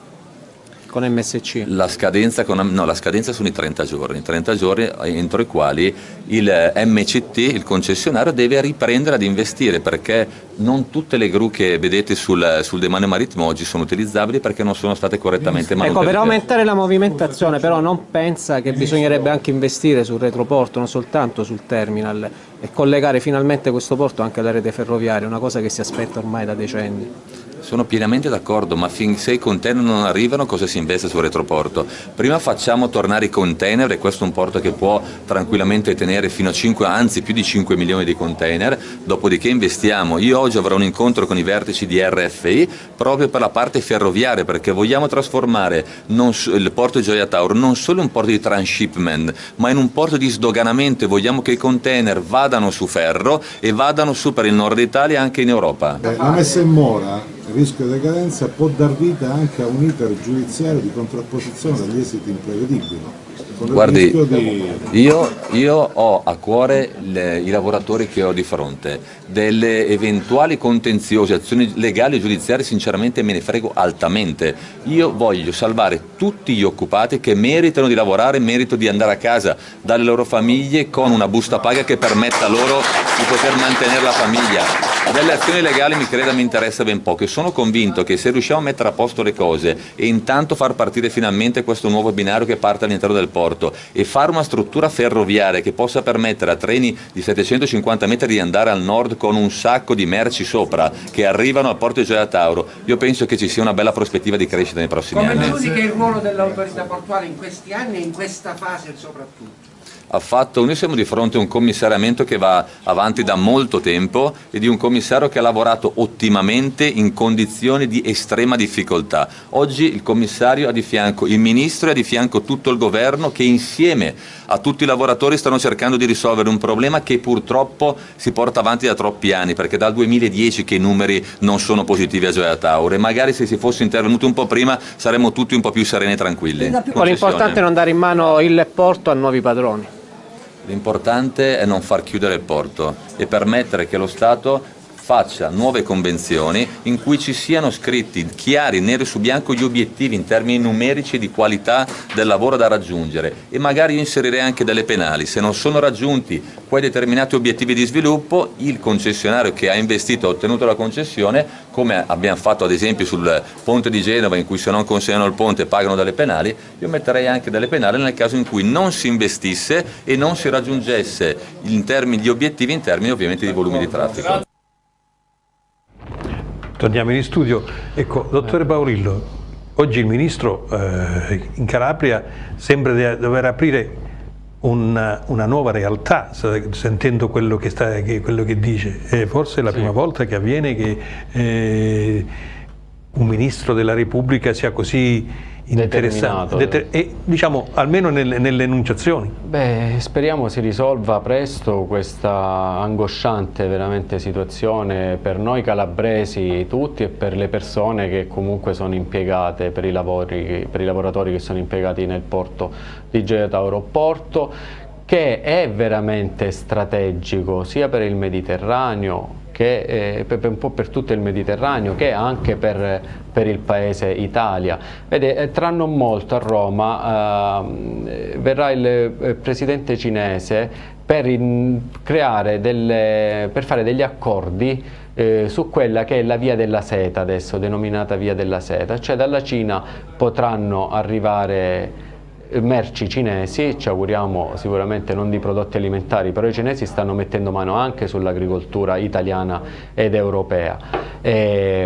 con M S C? La scadenza, con, no, la scadenza sono i trenta giorni, trenta giorni entro i quali il M C T, il concessionario, deve riprendere ad investire perché non tutte le gru che vedete sul, sul demanio marittimo oggi sono utilizzabili perché non sono state correttamente manutenute. Ecco, per aumentare la movimentazione però non pensa che bisognerebbe anche investire sul retroporto, non soltanto sul terminal, e collegare finalmente questo porto anche alla rete ferroviaria, una cosa che si aspetta ormai da decenni? Sono pienamente d'accordo, ma finché i container non arrivano cosa si investe sul retroporto? Prima facciamo tornare i container, e questo è un porto che può tranquillamente tenere fino a cinque, anzi più di cinque milioni di container, dopodiché investiamo. Io oggi avrò un incontro con i vertici di R F I proprio per la parte ferroviaria, perché vogliamo trasformare non, il porto di Gioia Tauro non solo in un porto di transshipment, ma in un porto di sdoganamento, e vogliamo che i container vadano su ferro e vadano su per il nord Italia e anche in Europa. Eh, la messa in mora, il rischio di decadenza, può dar vita anche a un iter giudiziario di contrapposizione dagli esiti imprevedibili. Guardi, di... io, io ho a cuore le, i lavoratori che ho di fronte, delle eventuali contenziosi, azioni legali o giudiziarie sinceramente me ne frego altamente. Io voglio salvare tutti gli occupati che meritano di lavorare, meritano di andare a casa dalle loro famiglie con una busta paga che permetta loro di poter mantenere la famiglia. Delle azioni legali mi creda mi interessa ben poco e sono convinto che se riusciamo a mettere a posto le cose e intanto far partire finalmente questo nuovo binario che parte all'interno del porto e fare una struttura ferroviaria che possa permettere a treni di settecentocinquanta metri di andare al nord con un sacco di merci sopra che arrivano al porto di Gioia Tauro, io penso che ci sia una bella prospettiva di crescita nei prossimi Come anni. Come giudica il ruolo dell'autorità portuale in questi anni e in questa fase soprattutto? Ha fatto, noi siamo di fronte a un commissariamento che va avanti da molto tempo e di un commissario che ha lavorato ottimamente in condizioni di estrema difficoltà. Oggi il commissario ha di fianco il ministro e ha di fianco tutto il governo che insieme a tutti i lavoratori stanno cercando di risolvere un problema che purtroppo si porta avanti da troppi anni, perché dal duemiladieci che i numeri non sono positivi a Gioia Tauro e magari se si fosse intervenuto un po' prima saremmo tutti un po' più sereni e tranquilli. L'importante è non dare in mano il porto a nuovi padroni. L'importante è non far chiudere il porto e permettere che lo Stato faccia nuove convenzioni in cui ci siano scritti chiari, nero su bianco, gli obiettivi in termini numerici di qualità del lavoro da raggiungere, e magari io inserirei anche delle penali. Se non sono raggiunti quei determinati obiettivi di sviluppo, il concessionario che ha investito, ha ottenuto la concessione, come abbiamo fatto ad esempio sul ponte di Genova, in cui se non consegnano il ponte pagano delle penali, io metterei anche delle penali nel caso in cui non si investisse e non si raggiungesse in termini di obiettivi, in termini ovviamente di volumi di traffico. Torniamo in studio. Ecco, dottore Paurillo, oggi il Ministro eh, in Calabria sembra di dover aprire una, una nuova realtà, sentendo quello che, sta, che, quello che dice. Eh, forse è la sì. prima volta che avviene che eh, un Ministro della Repubblica sia così interessato, deter e diciamo almeno nelle, nelle enunciazioni. Beh, speriamo si risolva presto questa angosciante veramente situazione per noi calabresi tutti e per le persone che comunque sono impiegate, per i, lavori, per i lavoratori che sono impiegati nel porto di Gioia Tauro, porto che è veramente strategico sia per il Mediterraneo, che eh, per, un po' per tutto il Mediterraneo, che anche per, per il paese Italia. Vede, tra non molto a Roma eh, verrà il eh, presidente cinese per, in, creare delle, per fare degli accordi eh, su quella che è la via della seta adesso, denominata via della seta, cioè dalla Cina potranno arrivare merci cinesi, ci auguriamo sicuramente non di prodotti alimentari, però i cinesi stanno mettendo mano anche sull'agricoltura italiana ed europea e,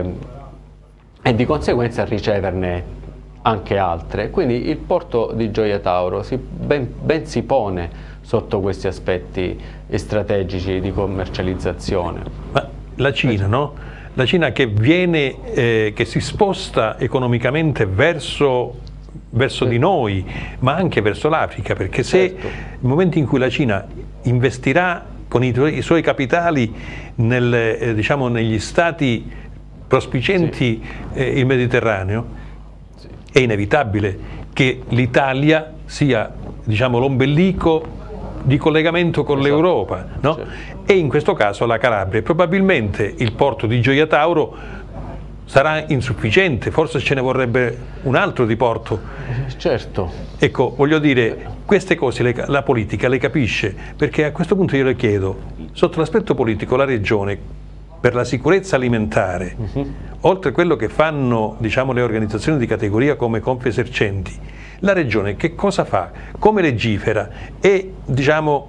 e di conseguenza riceverne anche altre. Quindi il porto di Gioia Tauro si, ben, ben si pone sotto questi aspetti strategici di commercializzazione. Ma la Cina, no? La Cina che viene, eh, che si sposta economicamente verso verso di noi, ma anche verso l'Africa, perché se certo. nel momento in cui la Cina investirà con i, i suoi capitali nel, eh, diciamo, negli stati prospicenti sì. eh, il Mediterraneo, sì. è inevitabile che l'Italia sia, diciamo, l'ombelico di collegamento con esatto. l'Europa, no? certo. e in questo caso la Calabria. Probabilmente il porto di Gioia Tauro sarà insufficiente, forse ce ne vorrebbe un altro di porto. Certo. Ecco, voglio dire, queste cose le, la politica le capisce, perché a questo punto io le chiedo, sotto l'aspetto politico la Regione, per la sicurezza alimentare, uh-huh. oltre a quello che fanno, diciamo, le organizzazioni di categoria come Confesercenti, la Regione che cosa fa? Come legifera e, diciamo,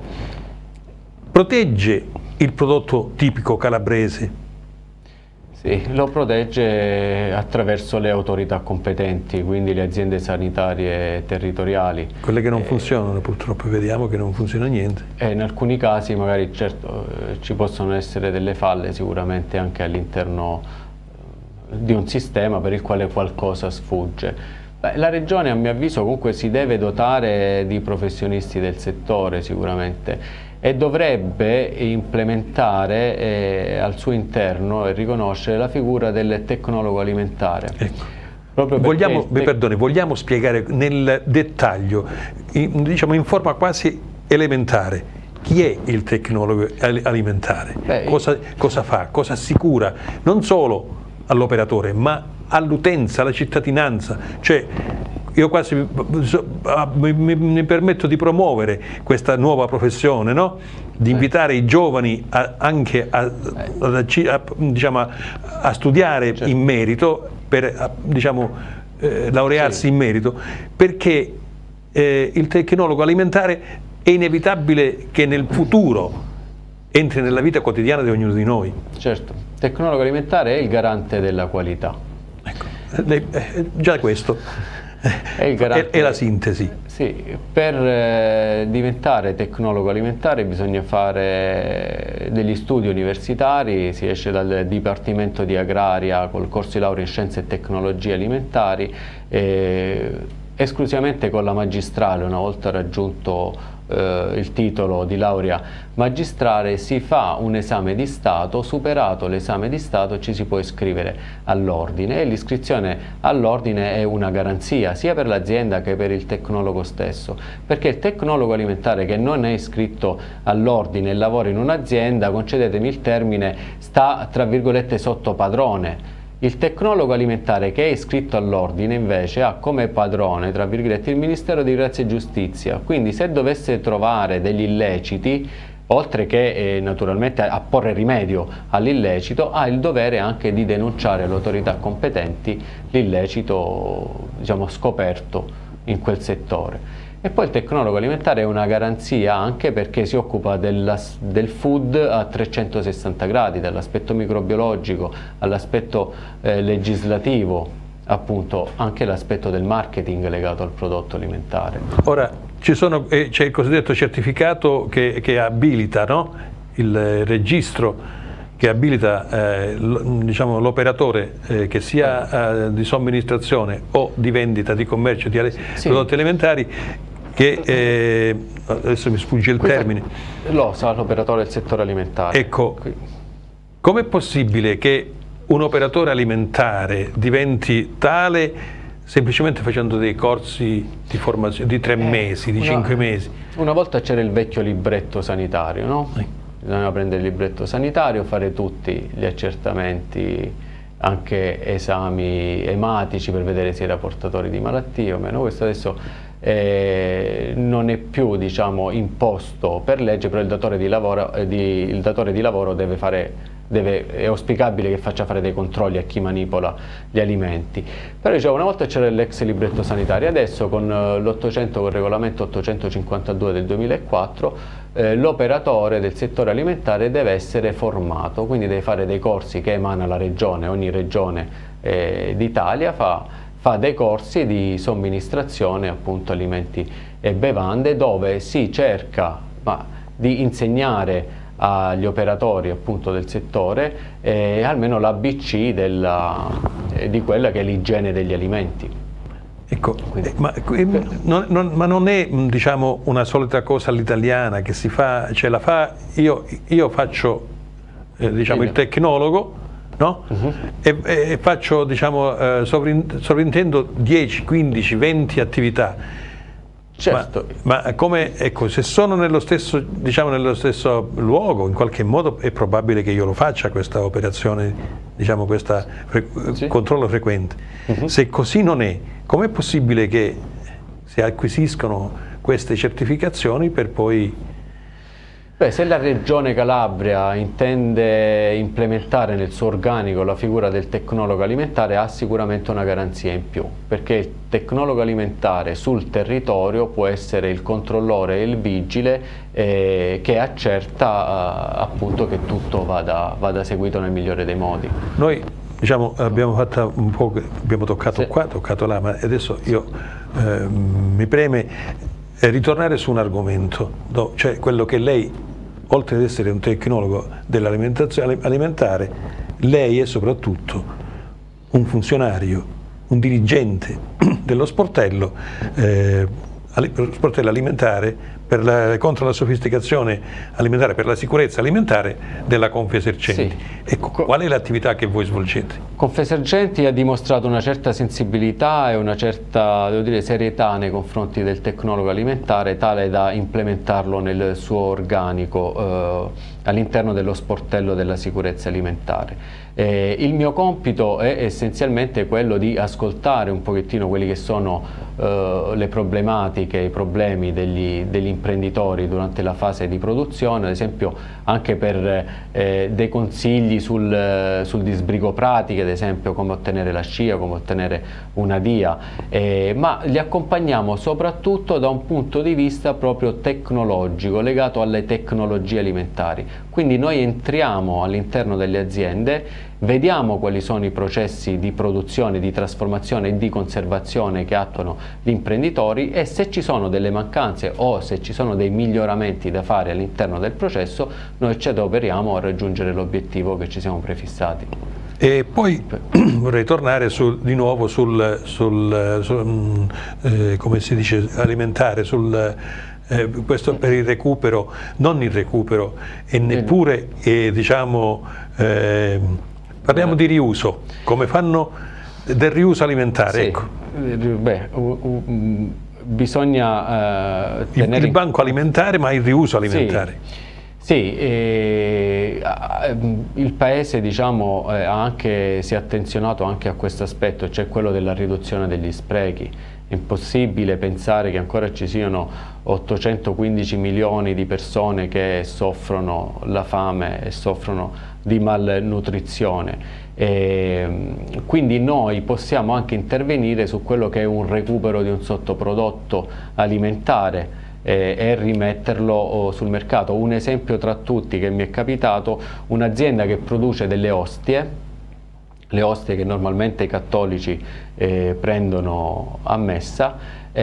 protegge il prodotto tipico calabrese? Sì, lo protegge attraverso le autorità competenti, quindi le aziende sanitarie territoriali. Quelle che non eh, funzionano, purtroppo vediamo che non funziona niente. E in alcuni casi magari certo ci possono essere delle falle sicuramente anche all'interno di un sistema per il quale qualcosa sfugge. Beh, la Regione a mio avviso comunque si deve dotare di professionisti del settore sicuramente, e dovrebbe implementare eh, al suo interno e riconoscere la figura del tecnologo alimentare. Ecco. Proprio vogliamo, mi perdoni, vogliamo spiegare nel dettaglio, in, diciamo in forma quasi elementare, chi è il tecnologo alimentare? Beh, cosa, cosa fa? Cosa assicura? Non solo all'operatore, ma all'utenza, alla cittadinanza. Cioè, io quasi mi, mi, mi permetto di promuovere questa nuova professione, no? Di invitare i giovani a, anche a, a, a, diciamo, a, a studiare certo. in merito, per a, diciamo, eh, laurearsi sì. in merito, perché eh, il tecnologo alimentare è inevitabile che nel futuro entri nella vita quotidiana di ognuno di noi. Certo, il tecnologo alimentare è il garante della qualità. Ecco, eh, già questo. È, il garante, è la sintesi. Sì, per eh, diventare tecnologo alimentare bisogna fare degli studi universitari, si esce dal Dipartimento di Agraria col corso di laurea in Scienze e Tecnologie Alimentari, eh, esclusivamente con la magistrale una volta raggiunto eh, il titolo di laurea magistrale, si fa un esame di Stato, superato l'esame di Stato ci si può iscrivere all'ordine, e l'iscrizione all'ordine è una garanzia sia per l'azienda che per il tecnologo stesso, perché il tecnologo alimentare che non è iscritto all'ordine e lavora in un'azienda, concedetemi il termine, sta tra virgolette sotto padrone. Il tecnologo alimentare che è iscritto all'ordine invece ha come padrone, tra virgolette, il Ministero di Grazia e Giustizia, quindi se dovesse trovare degli illeciti, oltre che eh, naturalmente a porre rimedio all'illecito, ha il dovere anche di denunciare alle autorità competenti l'illecito, diciamo, scoperto in quel settore. E poi il tecnologo alimentare è una garanzia anche perché si occupa della, del food a trecentosessanta gradi, dall'aspetto microbiologico all'aspetto eh, legislativo, appunto anche l'aspetto del marketing legato al prodotto alimentare. Ora c'è eh, il cosiddetto certificato che, che abilita, no? Il registro che abilita eh, diciamo, l'operatore eh, che sia eh, di somministrazione o di vendita, di commercio di sì. prodotti alimentari, che eh, adesso mi sfugge il Questo termine. L'O S A, l'operatore del settore alimentare. Ecco, com'è possibile che un operatore alimentare diventi tale semplicemente facendo dei corsi di formazione di tre eh, mesi, di una, cinque mesi? Una volta c'era il vecchio libretto sanitario, no? Eh. Bisognava prendere il libretto sanitario, fare tutti gli accertamenti, anche esami ematici per vedere se era portatore di malattie o meno. Questo adesso eh, non è più, diciamo, imposto per legge, però il datore di lavoro, eh, di, il datore di lavoro deve fare, deve, è auspicabile che faccia fare dei controlli a chi manipola gli alimenti. Però diciamo, una volta c'era l'ex libretto sanitario, adesso con l'ottocento, con il regolamento ottocentocinquantadue del duemilaquattro, eh, l'operatore del settore alimentare deve essere formato, quindi deve fare dei corsi che emana la regione, ogni regione eh, d'Italia fa, fa dei corsi di somministrazione appunto alimenti e bevande, dove si cerca ma, di insegnare agli operatori appunto del settore eh, almeno l'A B C della, eh, di quella che è l'igiene degli alimenti. Ecco, eh, ma, eh, non, non, ma non è, diciamo, una solita cosa all'italiana che si fa, cioè la fa, io, io faccio eh, diciamo, il tecnologo, no? Uh-huh. e, e faccio, diciamo, eh, sovrint sovrintendo dieci, quindici, venti attività. Certo. Ma, ma come, ecco, se sono nello stesso, diciamo, nello stesso luogo, in qualche modo è probabile che io lo faccia questa operazione, diciamo, questo fre sì. controllo frequente. Uh-huh. Se così non è, com'è possibile che si acquisiscono queste certificazioni per poi... Beh, se la Regione Calabria intende implementare nel suo organico la figura del tecnologo alimentare, ha sicuramente una garanzia in più, perché il tecnologo alimentare sul territorio può essere il controllore e il vigile eh, che accerta eh, appunto che tutto vada, vada seguito nel migliore dei modi. Noi, diciamo, abbiamo fatto un po', abbiamo toccato sì. qua, toccato là, ma adesso io eh, mi preme ritornare su un argomento, no? Cioè quello che lei, oltre ad essere un tecnologo dell'alimentazione alimentare, lei è soprattutto un funzionario, un dirigente dello sportello, eh, sportello alimentare per la, contro la sofisticazione alimentare, per la sicurezza alimentare della Confesercenti. Sì. Ecco, qual è l'attività che voi svolgete? Confesercenti ha dimostrato una certa sensibilità e una certa, devo dire, serietà nei confronti del tecnologo alimentare, tale da implementarlo nel suo organico eh, all'interno dello sportello della sicurezza alimentare. Eh, il mio compito è essenzialmente quello di ascoltare un pochettino quelli che sono eh, le problematiche, i problemi degli, degli imprenditori durante la fase di produzione, ad esempio anche per eh, dei consigli sul, sul disbrigo pratiche, ad esempio come ottenere la scia, come ottenere una D I A, eh, ma li accompagniamo soprattutto da un punto di vista proprio tecnologico, legato alle tecnologie alimentari. Quindi noi entriamo all'interno delle aziende, vediamo quali sono i processi di produzione, di trasformazione e di conservazione che attuano gli imprenditori, e se ci sono delle mancanze o se ci sono dei miglioramenti da fare all'interno del processo, noi ci adoperiamo a raggiungere l'obiettivo che ci siamo prefissati. E poi vorrei tornare sul, di nuovo sul, sul, sul eh, come si dice, alimentare, sul eh, questo per il recupero, non il recupero e neppure eh, diciamo eh, parliamo di riuso, come fanno del riuso alimentare. Sì. Ecco. Beh, uh, uh, bisogna uh, tenere il, il banco alimentare, ma il riuso alimentare. Sì. Sì, eh, il Paese diciamo, eh, anche, si è attenzionato anche a questo aspetto, cioè quello della riduzione degli sprechi. È impossibile pensare che ancora ci siano ottocentoquindici milioni di persone che soffrono la fame e soffrono di malnutrizione. E quindi noi possiamo anche intervenire su quello che è un recupero di un sottoprodotto alimentare e rimetterlo sul mercato. Un esempio tra tutti che mi è capitato: un'azienda che produce delle ostie, le ostie che normalmente i cattolici eh, prendono a messa,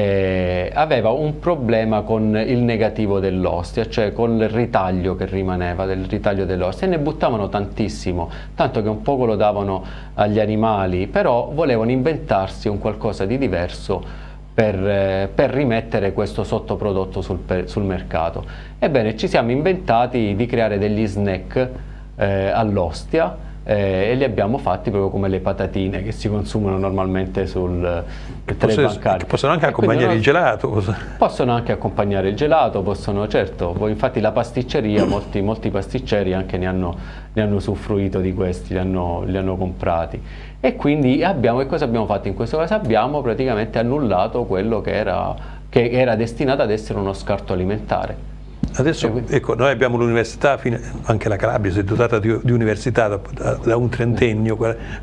eh, aveva un problema con il negativo dell'ostia, cioè con il ritaglio che rimaneva, del ritaglio dell'ostia, e ne buttavano tantissimo, tanto che un poco lo davano agli animali, però volevano inventarsi un qualcosa di diverso Per, per rimettere questo sottoprodotto sul, sul mercato. Ebbene, ci siamo inventati di creare degli snack eh, all'ostia eh, e li abbiamo fatti proprio come le patatine che si consumano normalmente sul tre bancari. Possono anche accompagnare non, il gelato. Possono anche accompagnare il gelato, possono, certo, infatti la pasticceria, molti, molti pasticceri anche ne hanno, ne hanno usufruito di questi, li hanno, li hanno comprati. E quindi abbiamo, e cosa abbiamo fatto in questo caso? Abbiamo praticamente annullato quello che era, che era destinato ad essere uno scarto alimentare. Adesso ecco, noi abbiamo l'università, anche la Calabria si è dotata di, di università da, da, da un trentennio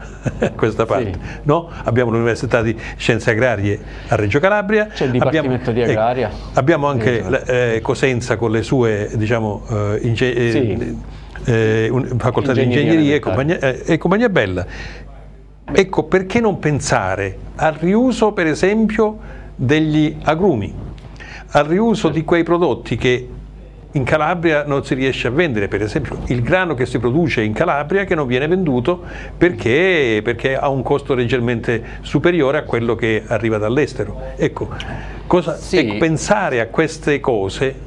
a questa parte, sì. No? Abbiamo l'università di scienze agrarie a Reggio Calabria, c'è il dipartimento abbiamo, di agraria, ecco, abbiamo anche la, eh, Cosenza con le sue diciamo, eh, inge eh, sì. eh, un, facoltà di ingegneria e compagnia, eh, e compagnia bella. Ecco, perché non pensare al riuso, per esempio, degli agrumi, al riuso di quei prodotti che in Calabria non si riesce a vendere, per esempio il grano che si produce in Calabria che non viene venduto perché, perché ha un costo leggermente superiore a quello che arriva dall'estero. Ecco, cosa, sì. ecco, pensare a queste cose.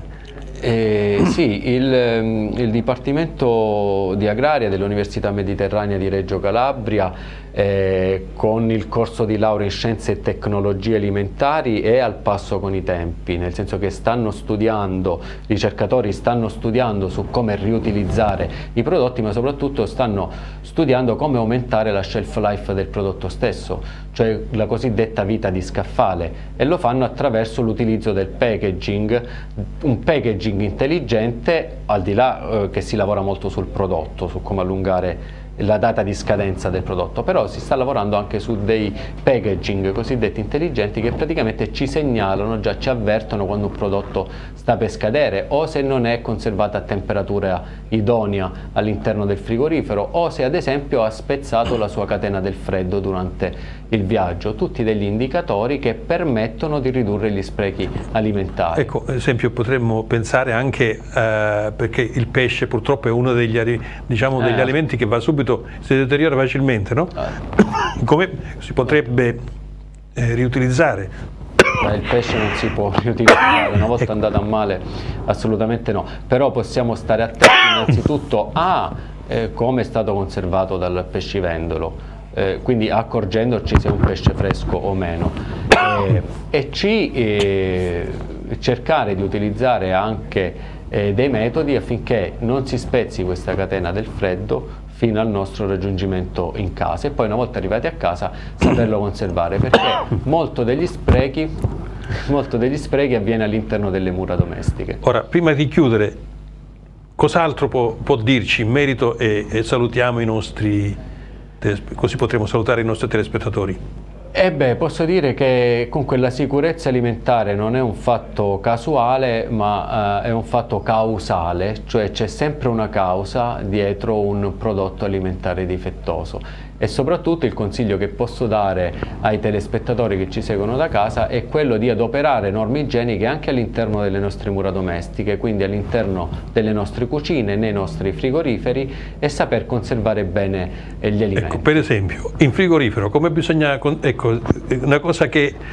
Eh, sì, il, il Dipartimento di Agraria dell'Università Mediterranea di Reggio Calabria eh, con il corso di laurea in Scienze e Tecnologie Alimentari è al passo con i tempi, nel senso che stanno studiando, i ricercatori stanno studiando su come riutilizzare i prodotti, ma soprattutto stanno studiando come aumentare la shelf life del prodotto stesso, cioè la cosiddetta vita di scaffale, e lo fanno attraverso l'utilizzo del packaging, un packaging intelligente, al di là eh, che si lavora molto sul prodotto, su come allungare la data di scadenza del prodotto, però si sta lavorando anche su dei packaging cosiddetti intelligenti che praticamente ci segnalano, già ci avvertono quando un prodotto sta per scadere, o se non è conservato a temperatura idonea all'interno del frigorifero, o se ad esempio ha spezzato la sua catena del freddo durante il viaggio, tutti degli indicatori che permettono di ridurre gli sprechi alimentari. Ecco, ad esempio potremmo pensare anche, eh, perché il pesce purtroppo è uno degli, diciamo, degli eh. alimenti che va subito, si deteriora facilmente, no? Eh. Come si potrebbe eh, riutilizzare? Eh, il pesce non si può riutilizzare, una volta andato a male assolutamente no, però possiamo stare attenti innanzitutto a eh, come è stato conservato dal pescivendolo. Eh, quindi accorgendoci se è un pesce fresco o meno, eh, e c eh, cercare di utilizzare anche eh, dei metodi affinché non si spezzi questa catena del freddo fino al nostro raggiungimento in casa, e poi una volta arrivati a casa saperlo conservare, perché molto degli sprechi, molto degli sprechi avviene all'interno delle mura domestiche. Ora, prima di chiudere, cos'altro può, può dirci in merito, e, e salutiamo i nostri, così potremo salutare i nostri telespettatori? Eh beh, posso dire che comunque la sicurezza alimentare non è un fatto casuale, ma eh, è un fatto causale, cioè c'è sempre una causa dietro un prodotto alimentare difettoso. E soprattutto il consiglio che posso dare ai telespettatori che ci seguono da casa è quello di adoperare norme igieniche anche all'interno delle nostre mura domestiche, quindi all'interno delle nostre cucine, nei nostri frigoriferi, e saper conservare bene gli alimenti. Ecco, per esempio, in frigorifero come bisogna, ecco, una cosa che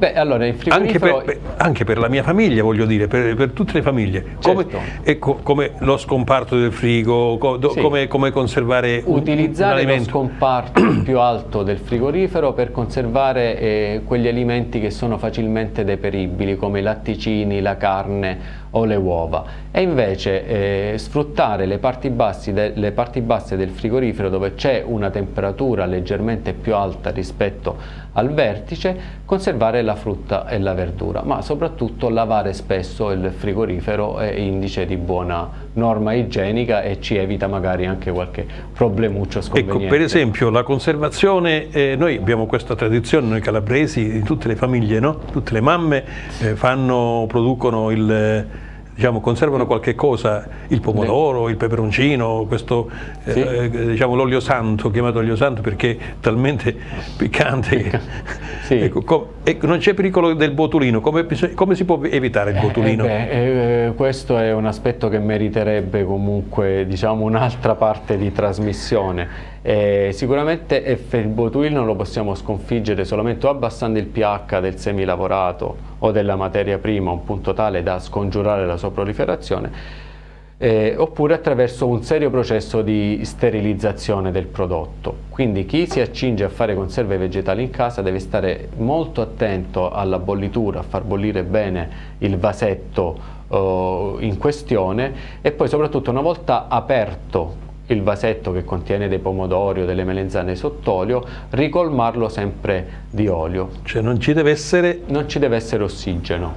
Beh, allora il frigorifero... Anche per, anche per la mia famiglia, voglio dire, per, per tutte le famiglie. Come, certo. ecco, come lo scomparto del frigo, co, do, sì. come, come conservare Utilizzare un, un lo scomparto più alto del frigorifero per conservare eh, quegli alimenti che sono facilmente deperibili, come i latticini, la carne o le uova, e invece eh, sfruttare le parti, bassi de, le parti basse del frigorifero, dove c'è una temperatura leggermente più alta rispetto al vertice, conservare la frutta e la verdura, ma soprattutto lavare spesso il frigorifero è indice di buona norma igienica e ci evita magari anche qualche problemuccio sconveniente. Ecco, per esempio la conservazione, eh, noi abbiamo questa tradizione, noi calabresi, in tutte le famiglie, no? Tutte le mamme eh, fanno, producono il... diciamo, conservano qualche cosa, il pomodoro, il peperoncino, questo sì. eh, diciamo l'olio santo, chiamato olio santo perché è talmente piccante che, sì. ecco, com, ecco, non c'è pericolo del botulino. Come, come si può evitare il botulino? Eh, beh, eh, questo è un aspetto che meriterebbe comunque, diciamo, un'altra parte di trasmissione. Eh, sicuramente il botulino lo possiamo sconfiggere solamente o abbassando il pH del semilavorato o della materia prima a un punto tale da scongiurare la sua proliferazione, eh, oppure attraverso un serio processo di sterilizzazione del prodotto. Quindi chi si accinge a fare conserve vegetali in casa deve stare molto attento alla bollitura, a far bollire bene il vasetto eh, in questione, e poi soprattutto una volta aperto il vasetto che contiene dei pomodori o delle melenzane sott'olio, ricolmarlo sempre di olio. Cioè non ci deve essere... Non ci deve essere ossigeno.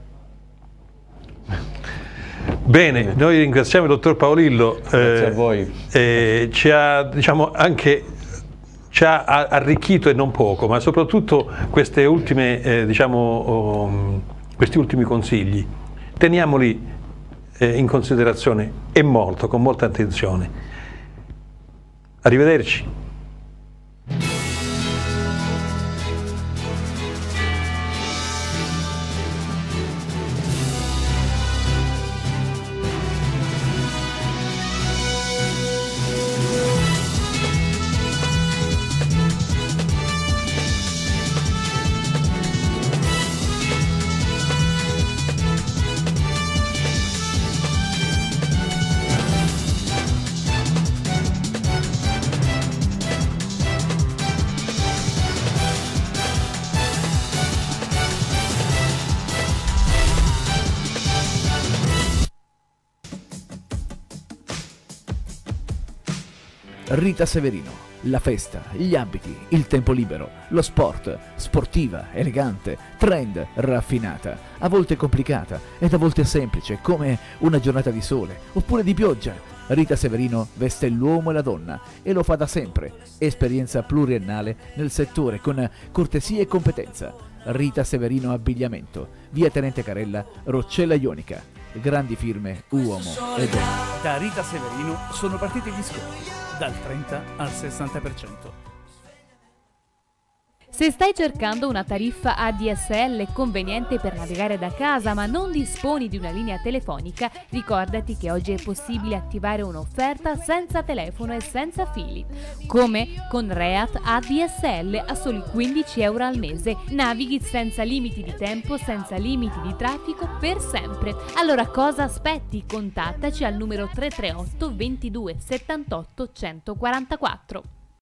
Bene, noi ringraziamo il dottor Paolillo. Grazie eh, a voi. Eh, ci ha, diciamo, anche ci ha arricchito, e non poco, ma soprattutto queste ultime, eh, diciamo, um, questi ultimi consigli. Teniamoli eh, in considerazione e molto, con molta attenzione. Arrivederci. Rita Severino, la festa, gli abiti, il tempo libero, lo sport, sportiva, elegante, trend, raffinata, a volte complicata ed a volte semplice come una giornata di sole oppure di pioggia. Rita Severino veste l'uomo e la donna e lo fa da sempre, esperienza pluriennale nel settore con cortesia e competenza. Rita Severino Abbigliamento, via Tenente Carella, Roccella Ionica, grandi firme uomo e donna. Da Rita Severino sono partiti gli sconti, dal trenta al sessanta per cento. Se stai cercando una tariffa A D S L conveniente per navigare da casa ma non disponi di una linea telefonica, ricordati che oggi è possibile attivare un'offerta senza telefono e senza fili. Come? Con Reat A D S L a soli quindici euro al mese. Navighi senza limiti di tempo, senza limiti di traffico, per sempre. Allora cosa aspetti? Contattaci al numero tre tre otto ventidue settantotto centoquarantaquattro.